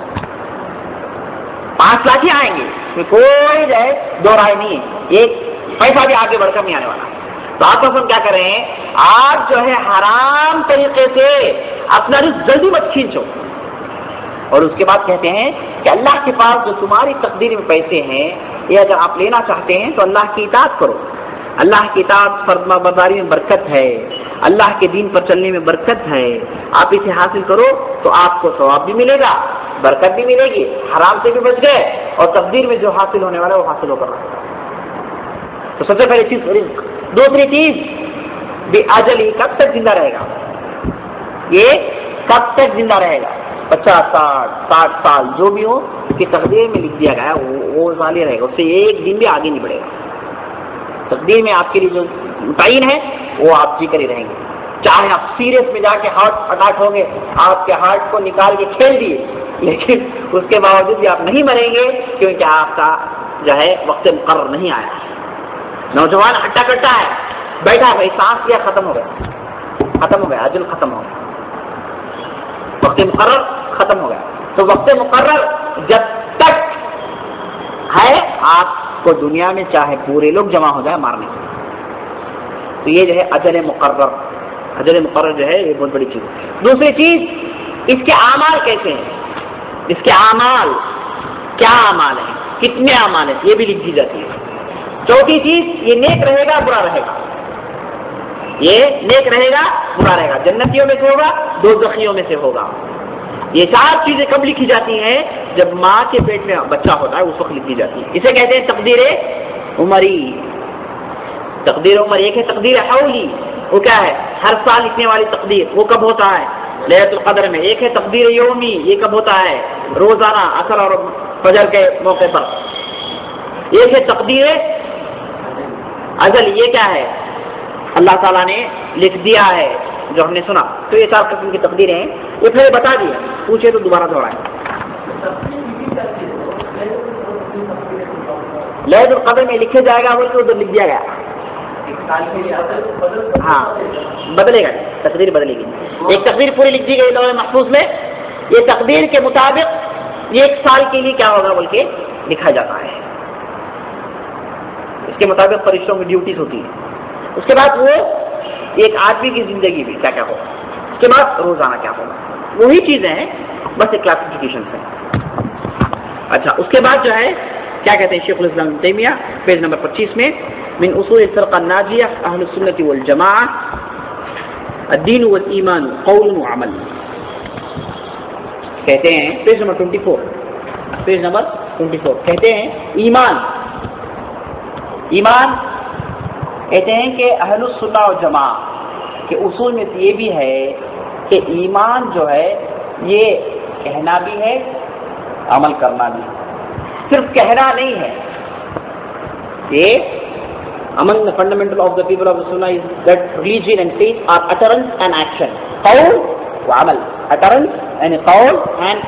5 لاکھ ہی آئیں گے، کوئی جو ہے دو رائے نہیں ہے، ایک پیسہ بھی آگے بڑھ کر نہیں آنے والا. تو آپ ہم کیا کریں، آپ جو ہے حرام طریقے سے اپنا رزق جلدی مت کھینچو. اور اس کے بعد کہتے ہیں کہ اللہ کے پاس جو تمہاری تقدیر میں پیسے ہیں، یہ اگر آپ لینا چاہتے ہیں تو اللہ کی اطاعت کرو. اللہ کی اطاعت فرما برداری میں برکت ہے، اللہ کے دین پر چلنے میں برکت ہے. آپ اسے حاصل کرو تو آپ کو ثواب بھی ملے گا، برکت بھی ملے گی، حرام سے بھی بچ گئے، اور تقدیر میں جو حاصل ہونے والا ہے وہ حاصل ہو کر رہے گا. تو سب سے پہلی چیز رزق. دوسری چیز بے اجل ہی، کب تک زندہ رہے گا، یہ کب تک زندہ رہے گا، 50 سال 60 سال جو بھی ہو کہ تقدیر میں لکھ دیا گیا وہ ظاہر رہے گا، اس سے ایک دن بھی آگے نہیں بڑھے گا. تقدیر میں آپ کے لیے جو متعین ہے وہ آپ جی کر ہی رہیں گے. چاہے آپ سیریس میں جا کے ہارٹ اٹیک ہوں گے، آپ کے ہارٹ کو نکال کے کھیل دیے، لیکن اس کے باوجود بھی آپ نہیں مریں گے، کیونکہ آپ کا جو ہے وقت مقرر نہیں آیا. نوجوان ہٹا کٹا ہے، بیٹھا بھائی سانس لیا، ختم ہو گیا، اجل ختم ہو گیا، وقت مقرر ختم ہو گیا. تو وقت مقرر جب تک ہے، آپ کو دنیا میں چاہے پورے لوگ جمع ہو جائے مارنے کے. تو یہ جو ہے اجل مقرر جو ہے یہ بہت بڑی چیز ہے. دوسری چیز اس کے اعمال کیسے ہیں، اس کے اعمال کیا اعمال ہیں، کتنے اعمال ہیں، یہ بھی لکھ دی جاتی ہے. چوتھی چیز یہ نیک رہے گا برا رہے گا، یہ نیک رہے گا برا رہے گا، جنتیوں میں سے ہوگا دوزخیوں میں سے ہوگا. یہ 4 چیزیں کب لکھی جاتی ہیں، جب ماں کے پیٹ میں بچہ ہوتا ہے اس وقت لکھی جاتی ہے. اسے کہتے ہیں تقدیر عمری. تقدیر عمر ایک ہے تقدیر حولی، وہ کیا ہے، ہر سال لکھنے والی تقدیر، وہ کب ہوتا ہے، لیلۃ القدر میں. ایک ہے تقدیر یومی، یہ کب ہوتا ہے، روزانہ عصر اور فجر کے موقع پر. ایک ہے تقدیر ازل، یہ کیا ہے، اللہ تعالیٰ نے لکھ دیا ہے جو ہم نے سنا. تو یہ 4 قسم کی تقدیریں ہیں، یہ پہلے بتا دیا، پوچھے تو دوبارہ دوہرائیں. لیلۃ القدر میں لکھے جائے گا بلکہ ادھر لکھ دیا گیا. ہاں بدلے گا، تقدیر بدلے گی. ایک تقدیر پوری لکھ دی گئی لوح محفوظ میں، یہ تقدیر کے مطابق 1 سال کے لیے کیا ہوگا بلکہ لکھا جاتا ہے. اس کے مطابق فرشتوں کی ڈیوٹیز ہوتی ہے. اس کے بعد وہ ایک آدمی کی زندگی میں کیا کیا ہوگا، اس کے بعد روزانہ کیا ہوگا، وہی چیزیں ہیں بس ایک کلاسیفیکیشن ہے. اچھا اس کے بعد جو ہے کیا کہتے ہیں شیخ الاسلام ابن تیمیہ پیج نمبر 25 میں، من اصول الفرقہ الناجیہ اہل السنۃ والجماعہ الدین والایمان قول وعمل. کہتے ہیں پیج نمبر 24 کہتے ہیں ایمان کہتے ہیں کہ اہل السنہ والجماعہ کے اصول میں یہ بھی ہے کہ ایمان جو ہے یہ کہنا بھی ہے عمل کرنا بھی ہے. صرف کہنا نہیں ہے. یہ among the fundamental of the people of the Sunnah is that religion and faith are utterance and action. قول وعمل. utterance and قول and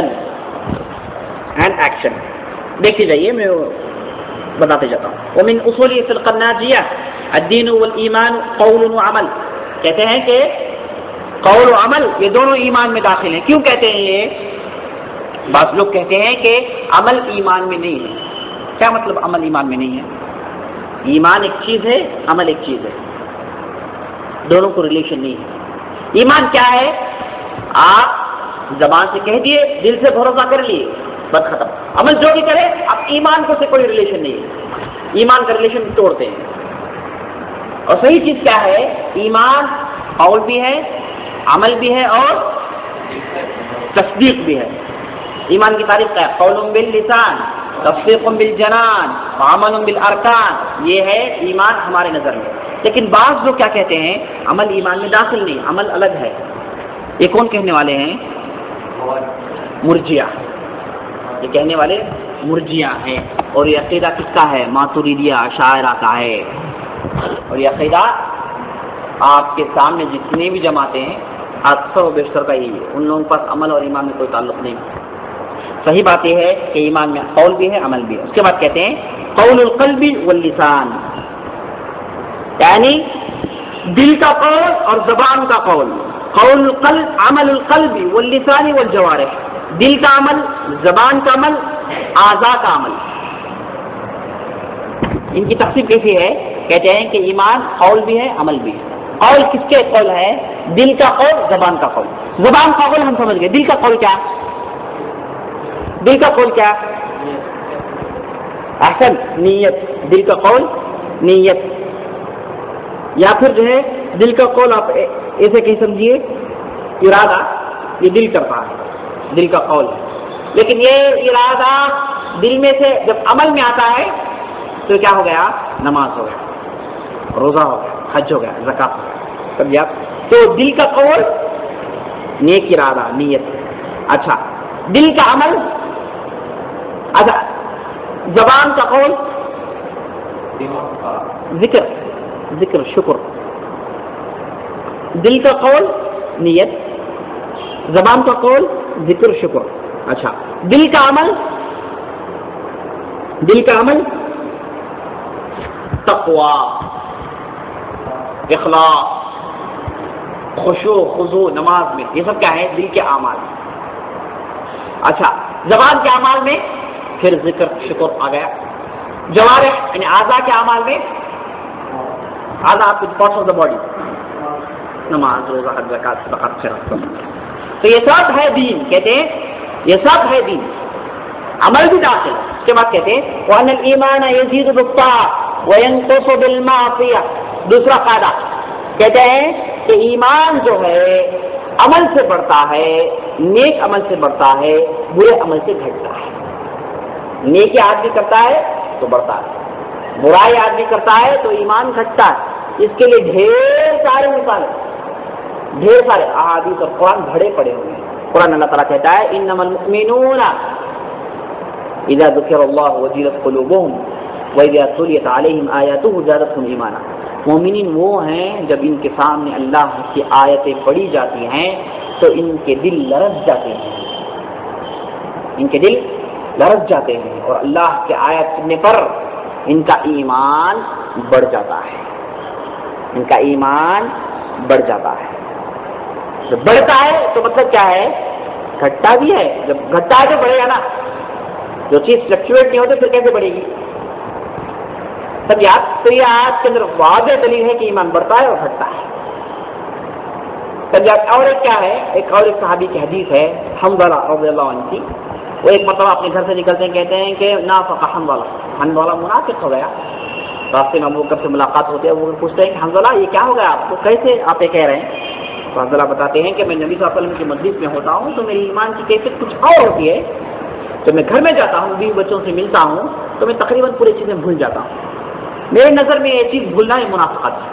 action. دیکھتے جائیے میں بتاتے جاتا ہوں. ومن اصول الفرقہ الناجیہ الدین والایمان قول وعمل. کہتے ہیں کہ قول و عمل یہ دونوں ایمان میں داخل ہیں. کیوں کہتے ہیں یہ؟ بعض لوگ کہتے ہیں کہ عمل ایمان میں نہیں ہے. کیا مطلب عمل ایمان میں نہیں ہے؟ ایمان ایک چیز ہے، عمل ایک چیز ہے، دونوں کو ریلیشن نہیں ہے. ایمان کیا ہے؟ آپ زبان سے کہہ دیے، دل سے بھروسہ کر لیے، بس ختم. عمل جو بھی کرے، اب ایمان کو سے کوئی ریلیشن نہیں ہے. ایمان کا ریلیشن توڑتے ہیں. اور صحیح چیز کیا ہے؟ ایمان قول بھی ہے، عمل بھی ہے اور تصدیق بھی ہے. ایمان کی تعریف کیا ہے؟ قول باللسان، تصدیق بالجنان، عمل بالارکان. یہ ہے ایمان ہمارے نظر میں. لیکن بعض لوگ کیا کہتے ہیں؟ عمل ایمان میں داخل نہیں، عمل الگ ہے. یہ کون کہنے والے ہیں؟ مرجیہ. یہ کہنے والے مرجیہ ہیں. اور یہ عقیدہ کس کا ہے؟ ماتریدیہ اشاعرہ کا ہے. اور یہ عقیدہ آپ کے سامنے جتنے بھی جماعتیں ہیں اکثر و بیشتر کا یہی ہے. ان لوگوں کے پاس عمل اور ایمان میں کوئی تعلق نہیں. صحیح بات یہ ہے کہ ایمان میں قول بھی ہے، عمل بھی ہے. اس کے بعد کہتے ہیں قول القلب واللسان، یعنی دل کا قول اور زبان کا قول. قول القلب، عمل القلب واللسان والجوارح، دل کا عمل، زبان کا عمل، اعضاء کا عمل. ان کی تقسیم کیسی ہے؟ کہتے ہیں کہ ایمان قول بھی ہے، عمل بھی ہے. قول کس کے قول ہے؟ دل کا قول، زبان کا قول. زبان کا قول ہم سمجھ گئے. دل کا قول کیا؟ دل کا قول کیا؟ احسن، نیت. دل کا قول نیت، یا پھر جو ہے دل کا قول آپ ایسے کہیں سمجھیے ارادہ، یہ دل کرتا ہے، دل کا قول ہے. لیکن یہ ارادہ دل میں سے جب عمل میں آتا ہے تو کیا ہو گیا؟ نماز ہو گیا، روزہ ہو گیا، حج ہو گیا، زکات ہو گیا. سمجھے آپ؟ تو دل کا قول نیک ارادہ، نیت. اچھا، دل کا عمل. اچھا، زبان کا قول ذکر، ذکر شکر. دل کا قول نیت، زبان کا قول ذکر شکر. اچھا، دل کا عمل، دل کا عمل تقوی، اخلاص، خشوع خضوع نماز میں. یہ سب کیا ہے؟ دل کے اعمال. اچھا، زبان کے اعمال میں پھر ذکر شکر آ گیا. جوارح یعنی اعضاء کے اعمال میں، اعضاء آپ کے پارٹس آف دا باڈی، نماز، روزہ، حج، زکات، صدقات، خیرات. تو یہ سب ہے دین. کہتے ہیں یہ سب ہے دین، عمل بھی داخل. اس کے بعد کہتے ہیں وَأَنَّ الْإِيمَانَ يَزِيدُ بِالطَّاعَةِ وَيَنْقُصُ بِالْمَعْصِيَةِ. دوسرا قاعدہ کہتے ہیں کہ ایمان جو ہے عمل سے بڑھتا ہے، نیک عمل سے بڑھتا ہے، برے عمل سے گھٹتا ہے. نیکی آدمی کرتا ہے تو بڑھتا ہے، برائی آدمی کرتا ہے تو ایمان گھٹتا ہے. اس کے لیے ڈھیر سارے مثال، ڈھیر سارے احادیث اور قرآن بھرے پڑے ہوئے ہیں. قرآن اللہ تعالیٰ کہتا ہے انما المؤمنون اذا ذکر اللہ وجلت قلوبهم واذا تلیت علیہم آیاتہ زادتهم ایمانا. مومنین وہ ہیں جب ان کے سامنے اللہ کی آیتیں پڑھی جاتی ہیں تو ان کے دل لرز جاتے ہیں، ان کے دل لرز جاتے ہیں، اور اللہ کے آیت سننے پر ان کا ایمان بڑھ جاتا ہے، ان کا ایمان بڑھ جاتا ہے. جب بڑھتا ہے تو مطلب کیا ہے؟ گھٹتا بھی ہے. جب گھٹتا ہے تو بڑھے گا نا. جو چیز فلکچویٹ نہیں ہوتی پھر کیسے بڑھے گی؟ سب یاد. تو یہ آج کے اندر واضح دلیل ہے کہ ایمان بڑھتا ہے اور گھٹتا ہے. سب یاد. اور ایک کیا ہے؟ ایک اور ایک صحابی کی حدیث ہے حنظلہ رضی اللہ عنہ کی. وہ ایک مرتبہ اپنے گھر سے نکلتے ہیں، کہتے ہیں کہ نافق حنظلہ، حنظلہ منافق ہو گیا. راستے میں ابو بکر سے ملاقات ہوتی ہے، وہ پوچھتے ہیں کہ حنظلہ یہ کیا ہو گیا آپ کو، کیسے آپ یہ کہہ رہے ہیں؟ تو حنظلہ بتاتے ہیں کہ میں نبی صلی اللہ علیہ وسلم کی مجلس میں ہوتا ہوں تو میری ایمان کی کیفیت کچھ اور ہوتی ہے. جب میں گھر میں جاتا ہوں، بیوی بچوں سے ملتا ہوں تو میں تقریباً پوری چیزیں بھول جاتا ہوں. میرے نظر میں یہ چیز بھولنا ہے منافقت ہے.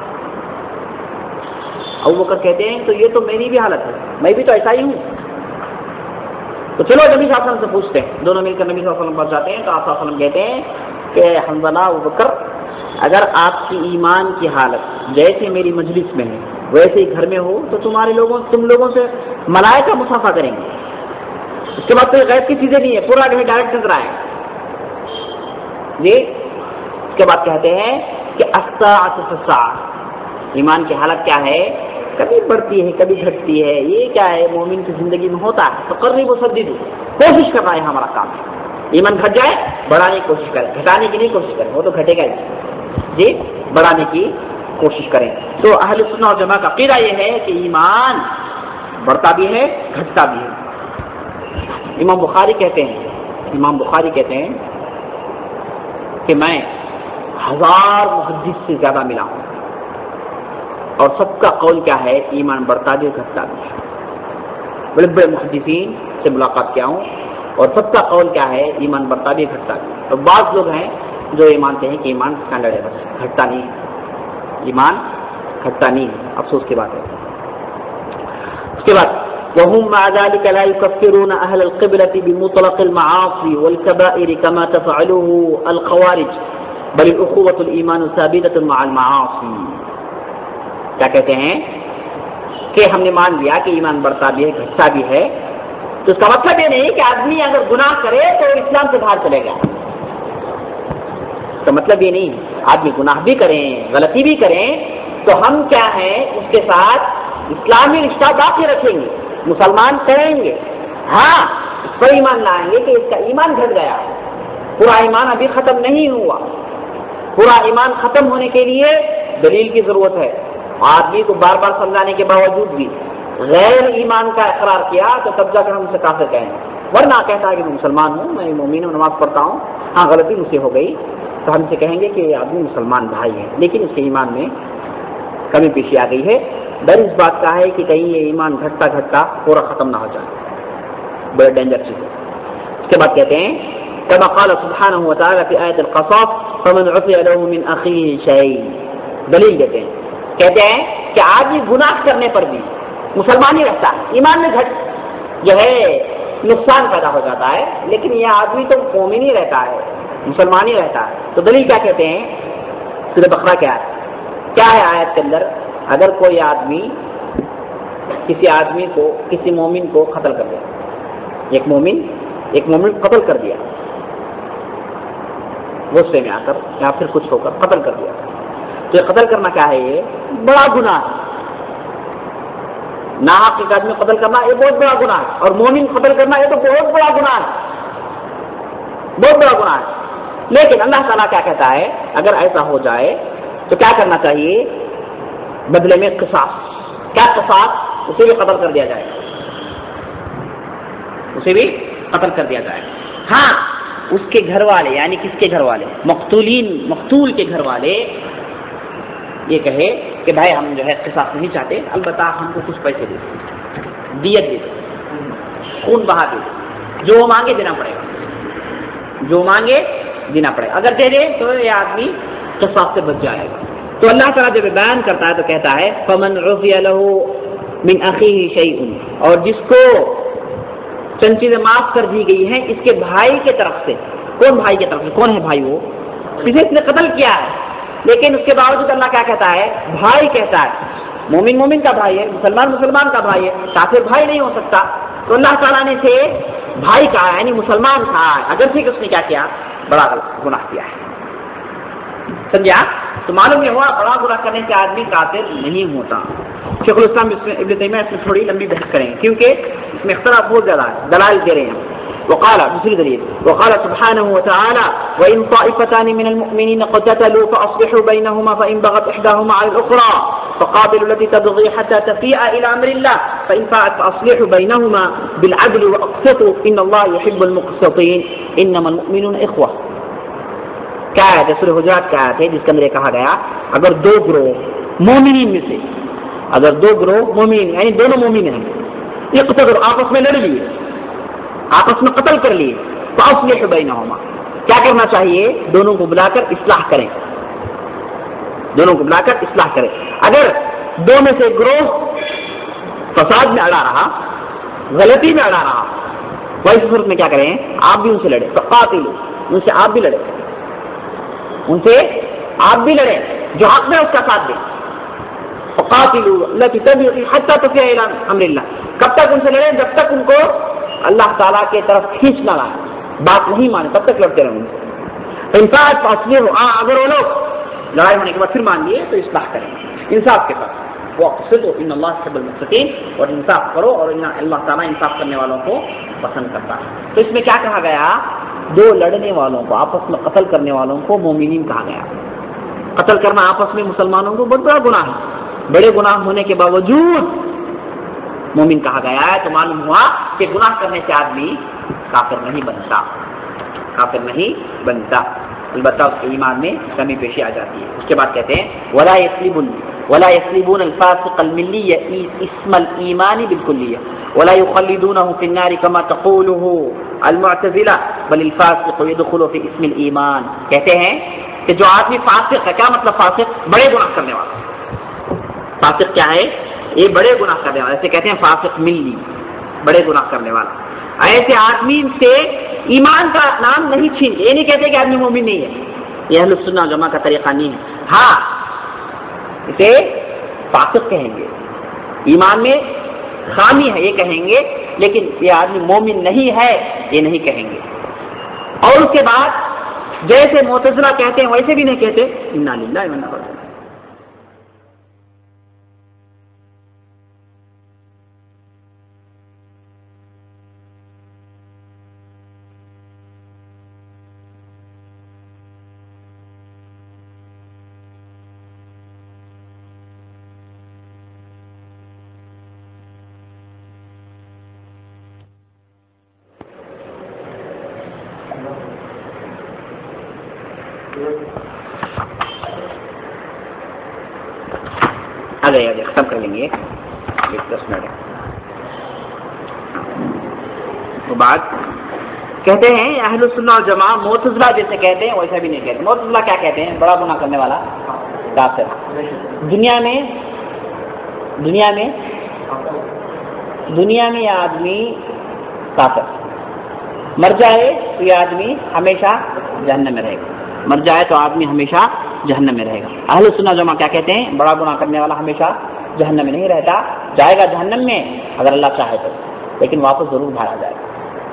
ابو بکر کہتے ہیں تو یہ تو میری بھی حالت ہے، میں بھی تو ایسا ہی ہوں. تو چلو نبی صلی اللہ علیہ وسلم سے پوچھتے ہیں. دونوں مل کر نبی صلی اللہ علیہ وسلم پاس جاتے ہیں تو آپ صلی اللہ علیہ وسلم کہتے ہیں کہ حنظلہ ابو بکر، اگر آپ کی ایمان کی حالت جیسے میری مجلس میں ہے ویسے ہی گھر میں ہو تو تم لوگوں سے ملائکہ مصافحہ کریں گے. اس کے بعد کوئی غیب کی چیزیں نہیں ہے، پورا ڈائریکٹ نظر آئے جی. اس کے بعد کہتے ہیں کہ الساعۃ فالساعۃ، ایمان کی حالت کیا ہے کبھی بڑھتی ہے کبھی گھٹتی ہے، یہ کیا ہے مومن کی زندگی میں ہوتا ہے. تو قرب و سدید، کوشش کرنا ہے ہمارا کام ہے. ایمان گھٹ جائے بڑھانے کی کوشش کریں، گھٹانے کی نہیں کوشش کریں، وہ تو گھٹے گا جی، بڑھانے کی کوشش کریں. تو اہل سنت و جماعت کا عقیدہ یہ ہے کہ ایمان بڑھتا بھی ہے گھٹتا بھی ہے. امام بخاری کہتے ہیں کہ میں 1000 محدث سے زیادہ ملا ہوں اور سب کا قول کیا ہے ایمان بڑھتا بھی گھٹتا بھی ہے. بڑے بڑے محدثین سے ملاقات کیا ہوں اور سب کا قول کیا ہے ایمان بڑھتا بھی گھٹتا بھی. اور بعض لوگ ہیں جو یہ مانتے ہیں کہ ایمان اسٹینڈرڈ ہے، بس گھٹتا نہیں ہے، ایمان گھٹتا نہیں ہے. افسوس کی بات ہے. اس کے بعد وهم مع ذلك لا يكفرون اهل القبلة بمطلق المعاصي والكبائر كما تفعله الخوارج بل الاخوة الايمان ثابتة مع المعاصي. کیا کہتے ہیں کہ ہم نے مان لیا کہ ایمان بڑھتا بھی ہے گھٹتا بھی ہے، تو اس کا مطلب یہ نہیں کہ آدمی اگر گناہ کرے تو اسلام سے باہر چلے گا. تو مطلب یہ نہیں، آدمی گناہ بھی کریں غلطی بھی کریں تو ہم کیا ہیں اس کے ساتھ اسلامی رشتہ باقی رکھیں گے، مسلمان کریں گے. ہاں اس پر ایمان لائیں گے کہ اس کا ایمان گھٹ گیا، پورا ایمان ابھی ختم نہیں ہوا. پورا ایمان ختم ہونے کے لیے دلیل کی ضرورت ہے. آدمی کو بار بار سمجھانے کے باوجود بھی غیر ایمان کا اقرار کیا تو تب جا کر ہم اسے کافر کہیں گے. ورنہ کہتا ہے کہ میں مسلمان ہوں، میں مومن ہوں، نماز پڑھتا ہوں، ہاں غلطی مجھ سے ہو گئی، تو ہم سے کہیں گے کہ یہ آدمی مسلمان بھائی ہے لیکن اس کے ایمان میں کمی پیشی آ گئی ہے. ڈر اس بات کا ہے کہ کہیں یہ ایمان گھٹتا گھٹتا پورا ختم نہ ہو جائے، بڑے ڈینجر چیز ہے. اس کے بعد کہتے ہیں كما قال سبحانه وتعالى في آية القصاص فمن عفي له من أخيه شيء. دلیل دیتے ہیں کہ آدمی گناہ کرنے پر بھی مسلمان ہی رہتا ہے، ایمان میں گھٹ جو ہے نقصان پیدا ہو جاتا ہے، لیکن یہ آدمی تو مومن ہی رہتا ہے، مسلمان ہی رہتا ہے. تو دلیل کیا کہتے ہیں؟ سورہ بقرہ کیا ہے آیت کے اندر؟ اگر کوئی آدمی کسی مومن کو قتل کر دیا، ایک مومن قتل کر دیا، غصے میں آ کر یا پھر کچھ ہو کر قتل کر دیا، تو یہ قتل کرنا کیا ہے؟ یہ بڑا گناہ ہے. ناحق ایک آدمی قتل کرنا یہ بہت بڑا گناہ ہے، اور مومن قتل کرنا یہ تو بہت بڑا گناہ ہے، بہت بڑا گناہ ہے. لیکن اللہ تعالیٰ کیا کہتا ہے اگر ایسا ہو جائے تو کیا کرنا چاہیے؟ بدلے میں قصاص. کیا قصاص؟ اسے بھی قتل کر دیا جائے، اسے بھی قتل کر دیا جائے. ہاں اس کے گھر والے یعنی کس کے گھر والے؟ مقتول کے گھر والے یہ کہے کہ بھائی ہم جو ہے قصاص نہیں چاہتے، البتہ ہم کو کچھ پیسے دے دیں، دیت دے دیں، خون بہا دے دیں، جو مانگے دینا پڑے گا، جو مانگے دینا پڑے گا. اگر دے دے تو یہ آدمی قصاص سے بچ جائے گا. تو اللہ تعالیٰ جب بیان کرتا ہے تو کہتا ہے فمن عفی لہ من اخیہ شیء، اور جس کو چند چیزیں معاف کر دی گئی ہیں اس کے بھائی کے طرف سے. کون بھائی کی طرف سے؟ کون ہے بھائی؟ وہ جسے اس نے قتل کیا ہے، لیکن اس کے باوجود اللہ کیا کہتا ہے؟ بھائی کہتا ہے. مومن کا بھائی ہے، مسلمان کا بھائی ہے، کافر بھائی نہیں ہو سکتا. تو اللہ تعالیٰ نے سے بھائی کہا یعنی مسلمان کہا ہے، اگر سے اس نے کیا کیا؟ بڑا گناہ کیا ہے. سمجھا؟ تو معلوم یہ ہوا بڑا گناہ کرنے سے آدمی کافر نہیں ہوتا. شیخ الاسلام ابن تیمیہ اس میں تھوڑی لمبی بحث کریں گے کیونکہ اس میں اختلاف بہت زیادہ ہے، دلائل دے رہے ہیں. وقال دوسری دلیل وقال سبحانه وتعالى وإن طائفتان من المؤمنين اقتتلوا فأصلحوا بينهما فإن بغت إحداهما على الأخرى فقاتلوا التي تبغي حتى تفيء إلى أمر الله فإن فاءت فأصلحوا بينهما بالعدل وأقسطوا إن الله يحب المقسطين إنما المؤمنون إخوة. کیا ہے؟ سورہ حجرات کا آیت ہے جس کے اندر یہ کہا گیا اگر دو گروہ مومنین میں سے، اگر دو گروہ مومن یعنی دونوں مومن ہیں، اقتتلوا آپس میں لڑ لیے، آپس میں قتل کر لیے، فاصلحوا بینہما، کیا کرنا چاہیے؟ دونوں کو بلا کر اصلاح کریں، دونوں کو بلا کر اصلاح کریں. اگر دو میں سے گروہ فساد میں اڑا رہا، غلطی میں اڑا رہا، ویسی صورت میں کیا کریں؟ آپ بھی ان سے لڑیں، فقاتلوا، ان سے آپ بھی لڑیں، ان سے آپ بھی لڑیں، جو حق میں اس کا ساتھ دیں. فقاتلوا التي تبغي حتى تفيء الى امر الله، کب تک ان سے لڑیں؟ جب تک ان کو اللہ تعالیٰ کے طرف کھینچ نہ لائے، بات نہیں مانے تب تک لڑتے رہیں. انصاف اصلی اگر وہ لوگ لڑائی ہونے کے بعد پھر مان لیے تو اصلاح کریں انصاف کے ساتھ. واقسطوا ان اللہ يحب المقسطین، اور انصاف کرو اور اللہ تعالیٰ انصاف کرنے والوں کو پسند کرتا ہے۔ تو اس میں کیا کہا گیا؟ دو لڑنے والوں کو، آپس میں قتل کرنے والوں کو مومنین کہا گیا۔ قتل کرنا آپس میں مسلمانوں کو بہت بڑا گناہ ہے، بڑے گناہ ہونے کے باوجود مومن کہا گیا ہے۔ تو معلوم ہوا کہ گناہ کرنے سے آدمی کافر نہیں بنتا، کافر نہیں بنتا، البتہ اس کے ایمان میں کمی پیشی آ جاتی ہے۔ اس کے بعد کہتے ہیں ولا يسلبون الفاسق الملی اسم الایمان بالکلیہ ولا يخلدونه في النار كما تقوله المعتزلہ بل الفاسق يدخل في اسم الایمان۔ کہتے ہیں کہ جو آدمی فاسق ہے، کیا مطلب فاسق؟ بڑے گناہ کرنے والا۔ فاسق کیا ہے؟ یہ بڑے گناہ کرنے والا، ایسے کہتے ہیں فاسق ملی، بڑے گناہ کرنے والا۔ ایسے آدمی سے ایمان کا نام نہیں چھین، یہ نہیں کہتے کہ آدمی مومن نہیں ہے، یہ اہل السنہ والجماعہ کا طریقہ نہیں ہے۔ ہاں اسے فاسق کہیں گے، ایمان میں خامی ہے یہ کہیں گے، لیکن یہ آدمی مومن نہیں ہے یہ نہیں کہیں گے۔ اور اس کے بعد جیسے معتزلہ کہتے ہیں ویسے بھی نہیں کہتے انا للہ و انا الیہ راجعون۔ آگے ختم کر لیں گے 10 منٹ تو بعد کہتے ہیں اہل السنہ والجماعہ معتزلہ جیسے کہتے ہیں ویسا بھی نہیں کہتے۔ معتزلہ کیا کہتے ہیں؟ بڑا گناہ کرنے والا کافر۔ دنیا میں یہ آدمی کافر، مر جائے تو یہ آدمی ہمیشہ جہنم میں رہے گا، مر جائے تو آدمی ہمیشہ جہنم میں رہے گا۔ اہل السنہ جماعہ کیا کہتے ہیں؟ بڑا گناہ کرنے والا ہمیشہ جہنم میں نہیں رہتا، جائے گا جہنم میں اگر اللہ چاہے تو، لیکن واپس ضرور بھاگا جائے گا۔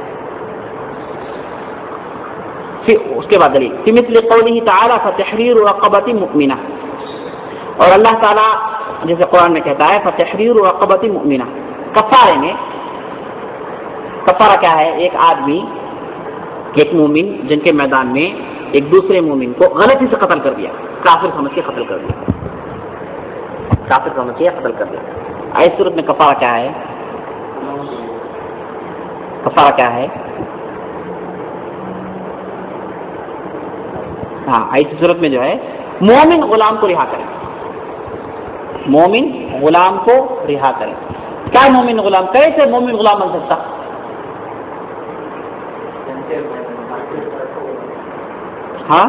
پھر اس کے بعد دلیل فی مثل قوله تعالی فتحریر رقبۃ مؤمنہ، اور اللہ تعالیٰ جیسے قرآن میں کہتا ہے فتحریر رقبۃ مؤمنہ۔ کفارے میں کفارہ کیا ہے؟ ایک آدمی، ایک مومن جن کے میدان میں ایک دوسرے مومن کو غلطی سے قتل کر دیا، کافر سمجھ کے قتل کر دیا، کافر سمجھ کے قتل کر دیا، ایسی صورت میں کفارہ کیا ہے؟ کفارہ کیا ہے؟ ہاں ایسی صورت میں جو ہے مومن غلام کو رہا کرے، مومن غلام کو رہا کرے۔ کیا مومن غلام؟ کیسے مومن غلام بن سکتا؟ ہاں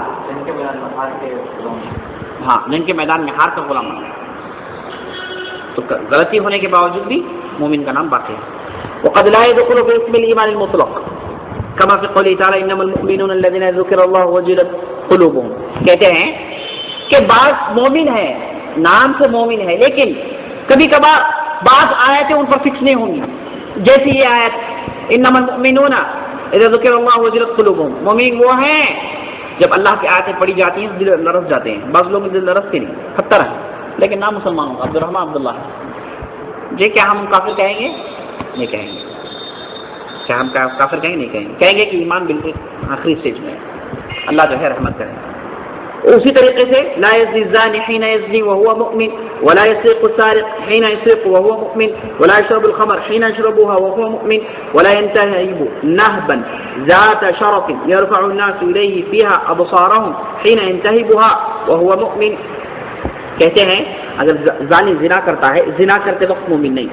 جن کے میدان میں ہار کا غلام بنا، تو غلطی ہونے کے باوجود بھی مومن کا نام باقی ہے۔ وقد لا يدخل في اسم الايمان المطلق كما في قوله تعالى انما المؤمنون الذين ذكر الله وجلت قلوبهم۔ کہتے ہیں کہ بعض مومن ہے، نام سے مومن ہے، لیکن کبھی کبھار بعض آیتیں ان پر فکس نہیں ہوں گی، جیسی یہ آیت انما المؤمنون اذا ذکر الله وجلت قلوبهم۔ مومن وہ ہیں جب اللہ کی آیتیں پڑھی جاتی ہیں دل لرز جاتے ہیں، بعض لوگ دل لرزتے نہیں، خطر ہے، لیکن نام مسلمانوں کا عبدالرحمن عبداللہ ہے جی۔ کیا ہم کافر کہیں گے؟ نہیں کہیں گے۔ کیا ہم کافر کہیں گے؟ نہیں کہیں گے، کہیں گے کہ ایمان بالکل آخری سٹیج میں ہے، اللہ جو ہے رحمت کرے۔ اسی طریقے سے لا يزني الزاني حين يزني وهو مؤمن ولا يسرق السارق حين يسرق وهو مؤمن ولا يشرب الخمر حين يشربها وهو مؤمن ولا ينتهب نهبا ذات شرف يرفع الناس إليه فيها أبصارهم حين ينتهبها وهو مؤمن۔ کہتے ہیں اگر زانی زنا کرتا ہے، زنا کرتے وقت مومن نہیں،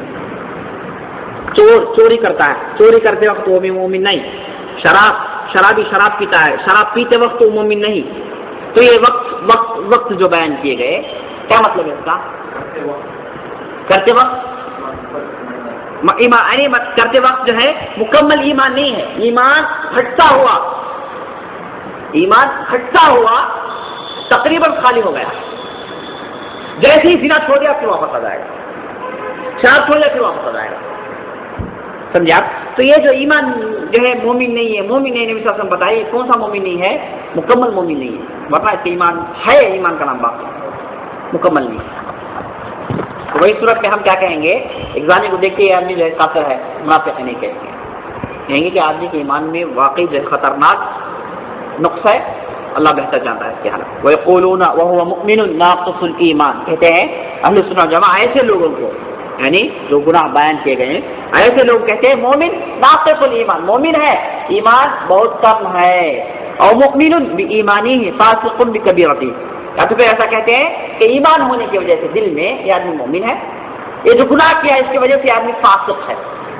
چوری کرتا ہے، چوری کرتے وقت وہ بھی مومن نہیں، شرابی شراب پیتا ہے، شراب پیتے وقت وہ مومن نہیں۔ تو یہ وقت جو بیان کیے گئے کیا مطلب ہے اس کا؟ کرتے وقت کرتے وقت جو ہے مکمل ایمان نہیں ہے، ایمان ہٹتا ہوا تقریباً خالی ہو گیا، جیسے ہی زنا چھوڑ دیا پھر واپس آ جائے گا، شراب چھوڑ دیا پھر واپس آ جائے گا، سمجھے آپ؟ تو یہ جو ایمان جو ہے مومن نہیں ہے، مومن نہیں، نبی صلی اللہ علیہ وسلم بتائیے کون سا مومن نہیں ہے؟ مکمل مومن نہیں ہے، ورنہ اس کے ایمان ہے، ایمان کا نام باقی مکمل نہیں ہے۔ وہی صورت میں ہم کیا کہیں گے؟ ایک زانی کو دیکھ کے یہ آدمی جو ہے کافر ہے، منافق نہیں کہیں گے کہ آدمی کے ایمان میں واقعی جو ہے خطرناک نقص ہے، اللہ بہتر جانتا ہے اس کی حالت۔ وَيَقُولُونَ وَهُوَ مُؤْمِنٌ نَاقِصُ الْإِيمَانِ، کہتے ہیں اہل سنت جماعت ایسے لوگوں کو، یعنی جو گناہ بیان کیے گئے ہیں، ایسے لوگ کہتے ہیں مومن ناقص الایمان، مومن ہے ایمان بہت کم ہے، اور مؤمن بایمانہ فاسق بکبیرتہ، یا تو پھر ایسا کہتے ہیں کہ ایمان ہونے کی وجہ سے دل میں یہ آدمی مومن ہے، یہ جو گناہ کیا ہے اس کی وجہ سے آدمی فاسق ہے۔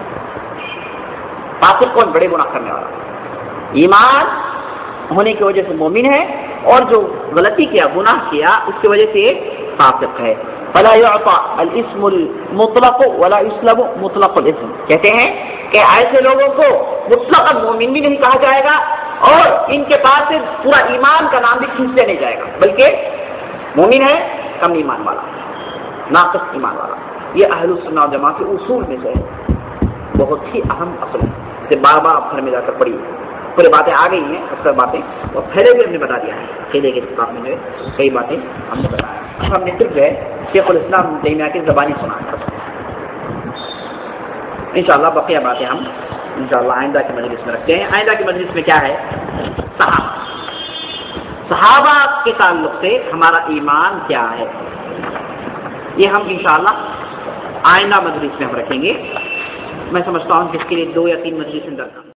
فاسق کون؟ بڑے گناہ کرنے والا، ایمان ہونے کی وجہ سے مومن ہے اور جو غلطی کیا، گناہ کیا، اس کی وجہ سے فاسق ہے۔ فلا يعطى الاسم المطلق ولا يسلب مطلق الاسم، کہتے ہیں کہ ایسے لوگوں کو مطلق مومن بھی نہیں کہا جائے گا اور ان کے پاس سے پورا ایمان کا نام بھی کھینچ نہیں جائے گا، بلکہ مومن ہے کم ایمان والا، ناقص ایمان والا۔ یہ اہل سنت و جماعت کے اصول میں سے ہے، بہت ہی اہم اصل ہے، اسے بار بار آپ گھر میں جا کر پڑھیے، پوری باتیں آ گئی ہیں، اکثر باتیں اور پہلے بھی ہم نے بتا دیا ہے، قیدے کے کتاب میں جو ہے کئی باتیں ہم نے بتایا، ہم نے صرف جو ہے شیخ الاسلام ابن تیمیہ کی زبانی سنا ہے۔ انشاءاللہ بقیہ باتیں ہم انشاءاللہ آئندہ کی مجلس میں رکھتے ہیں۔ آئندہ کی مجلس میں کیا ہے؟ صحابہ کے تعلق سے ہمارا ایمان کیا ہے، یہ ہم انشاءاللہ آئندہ مجلس میں ہم رکھیں گے۔ میں سمجھتا ہوں کہ اس کے لیے 2 یا 3 مجلس درکار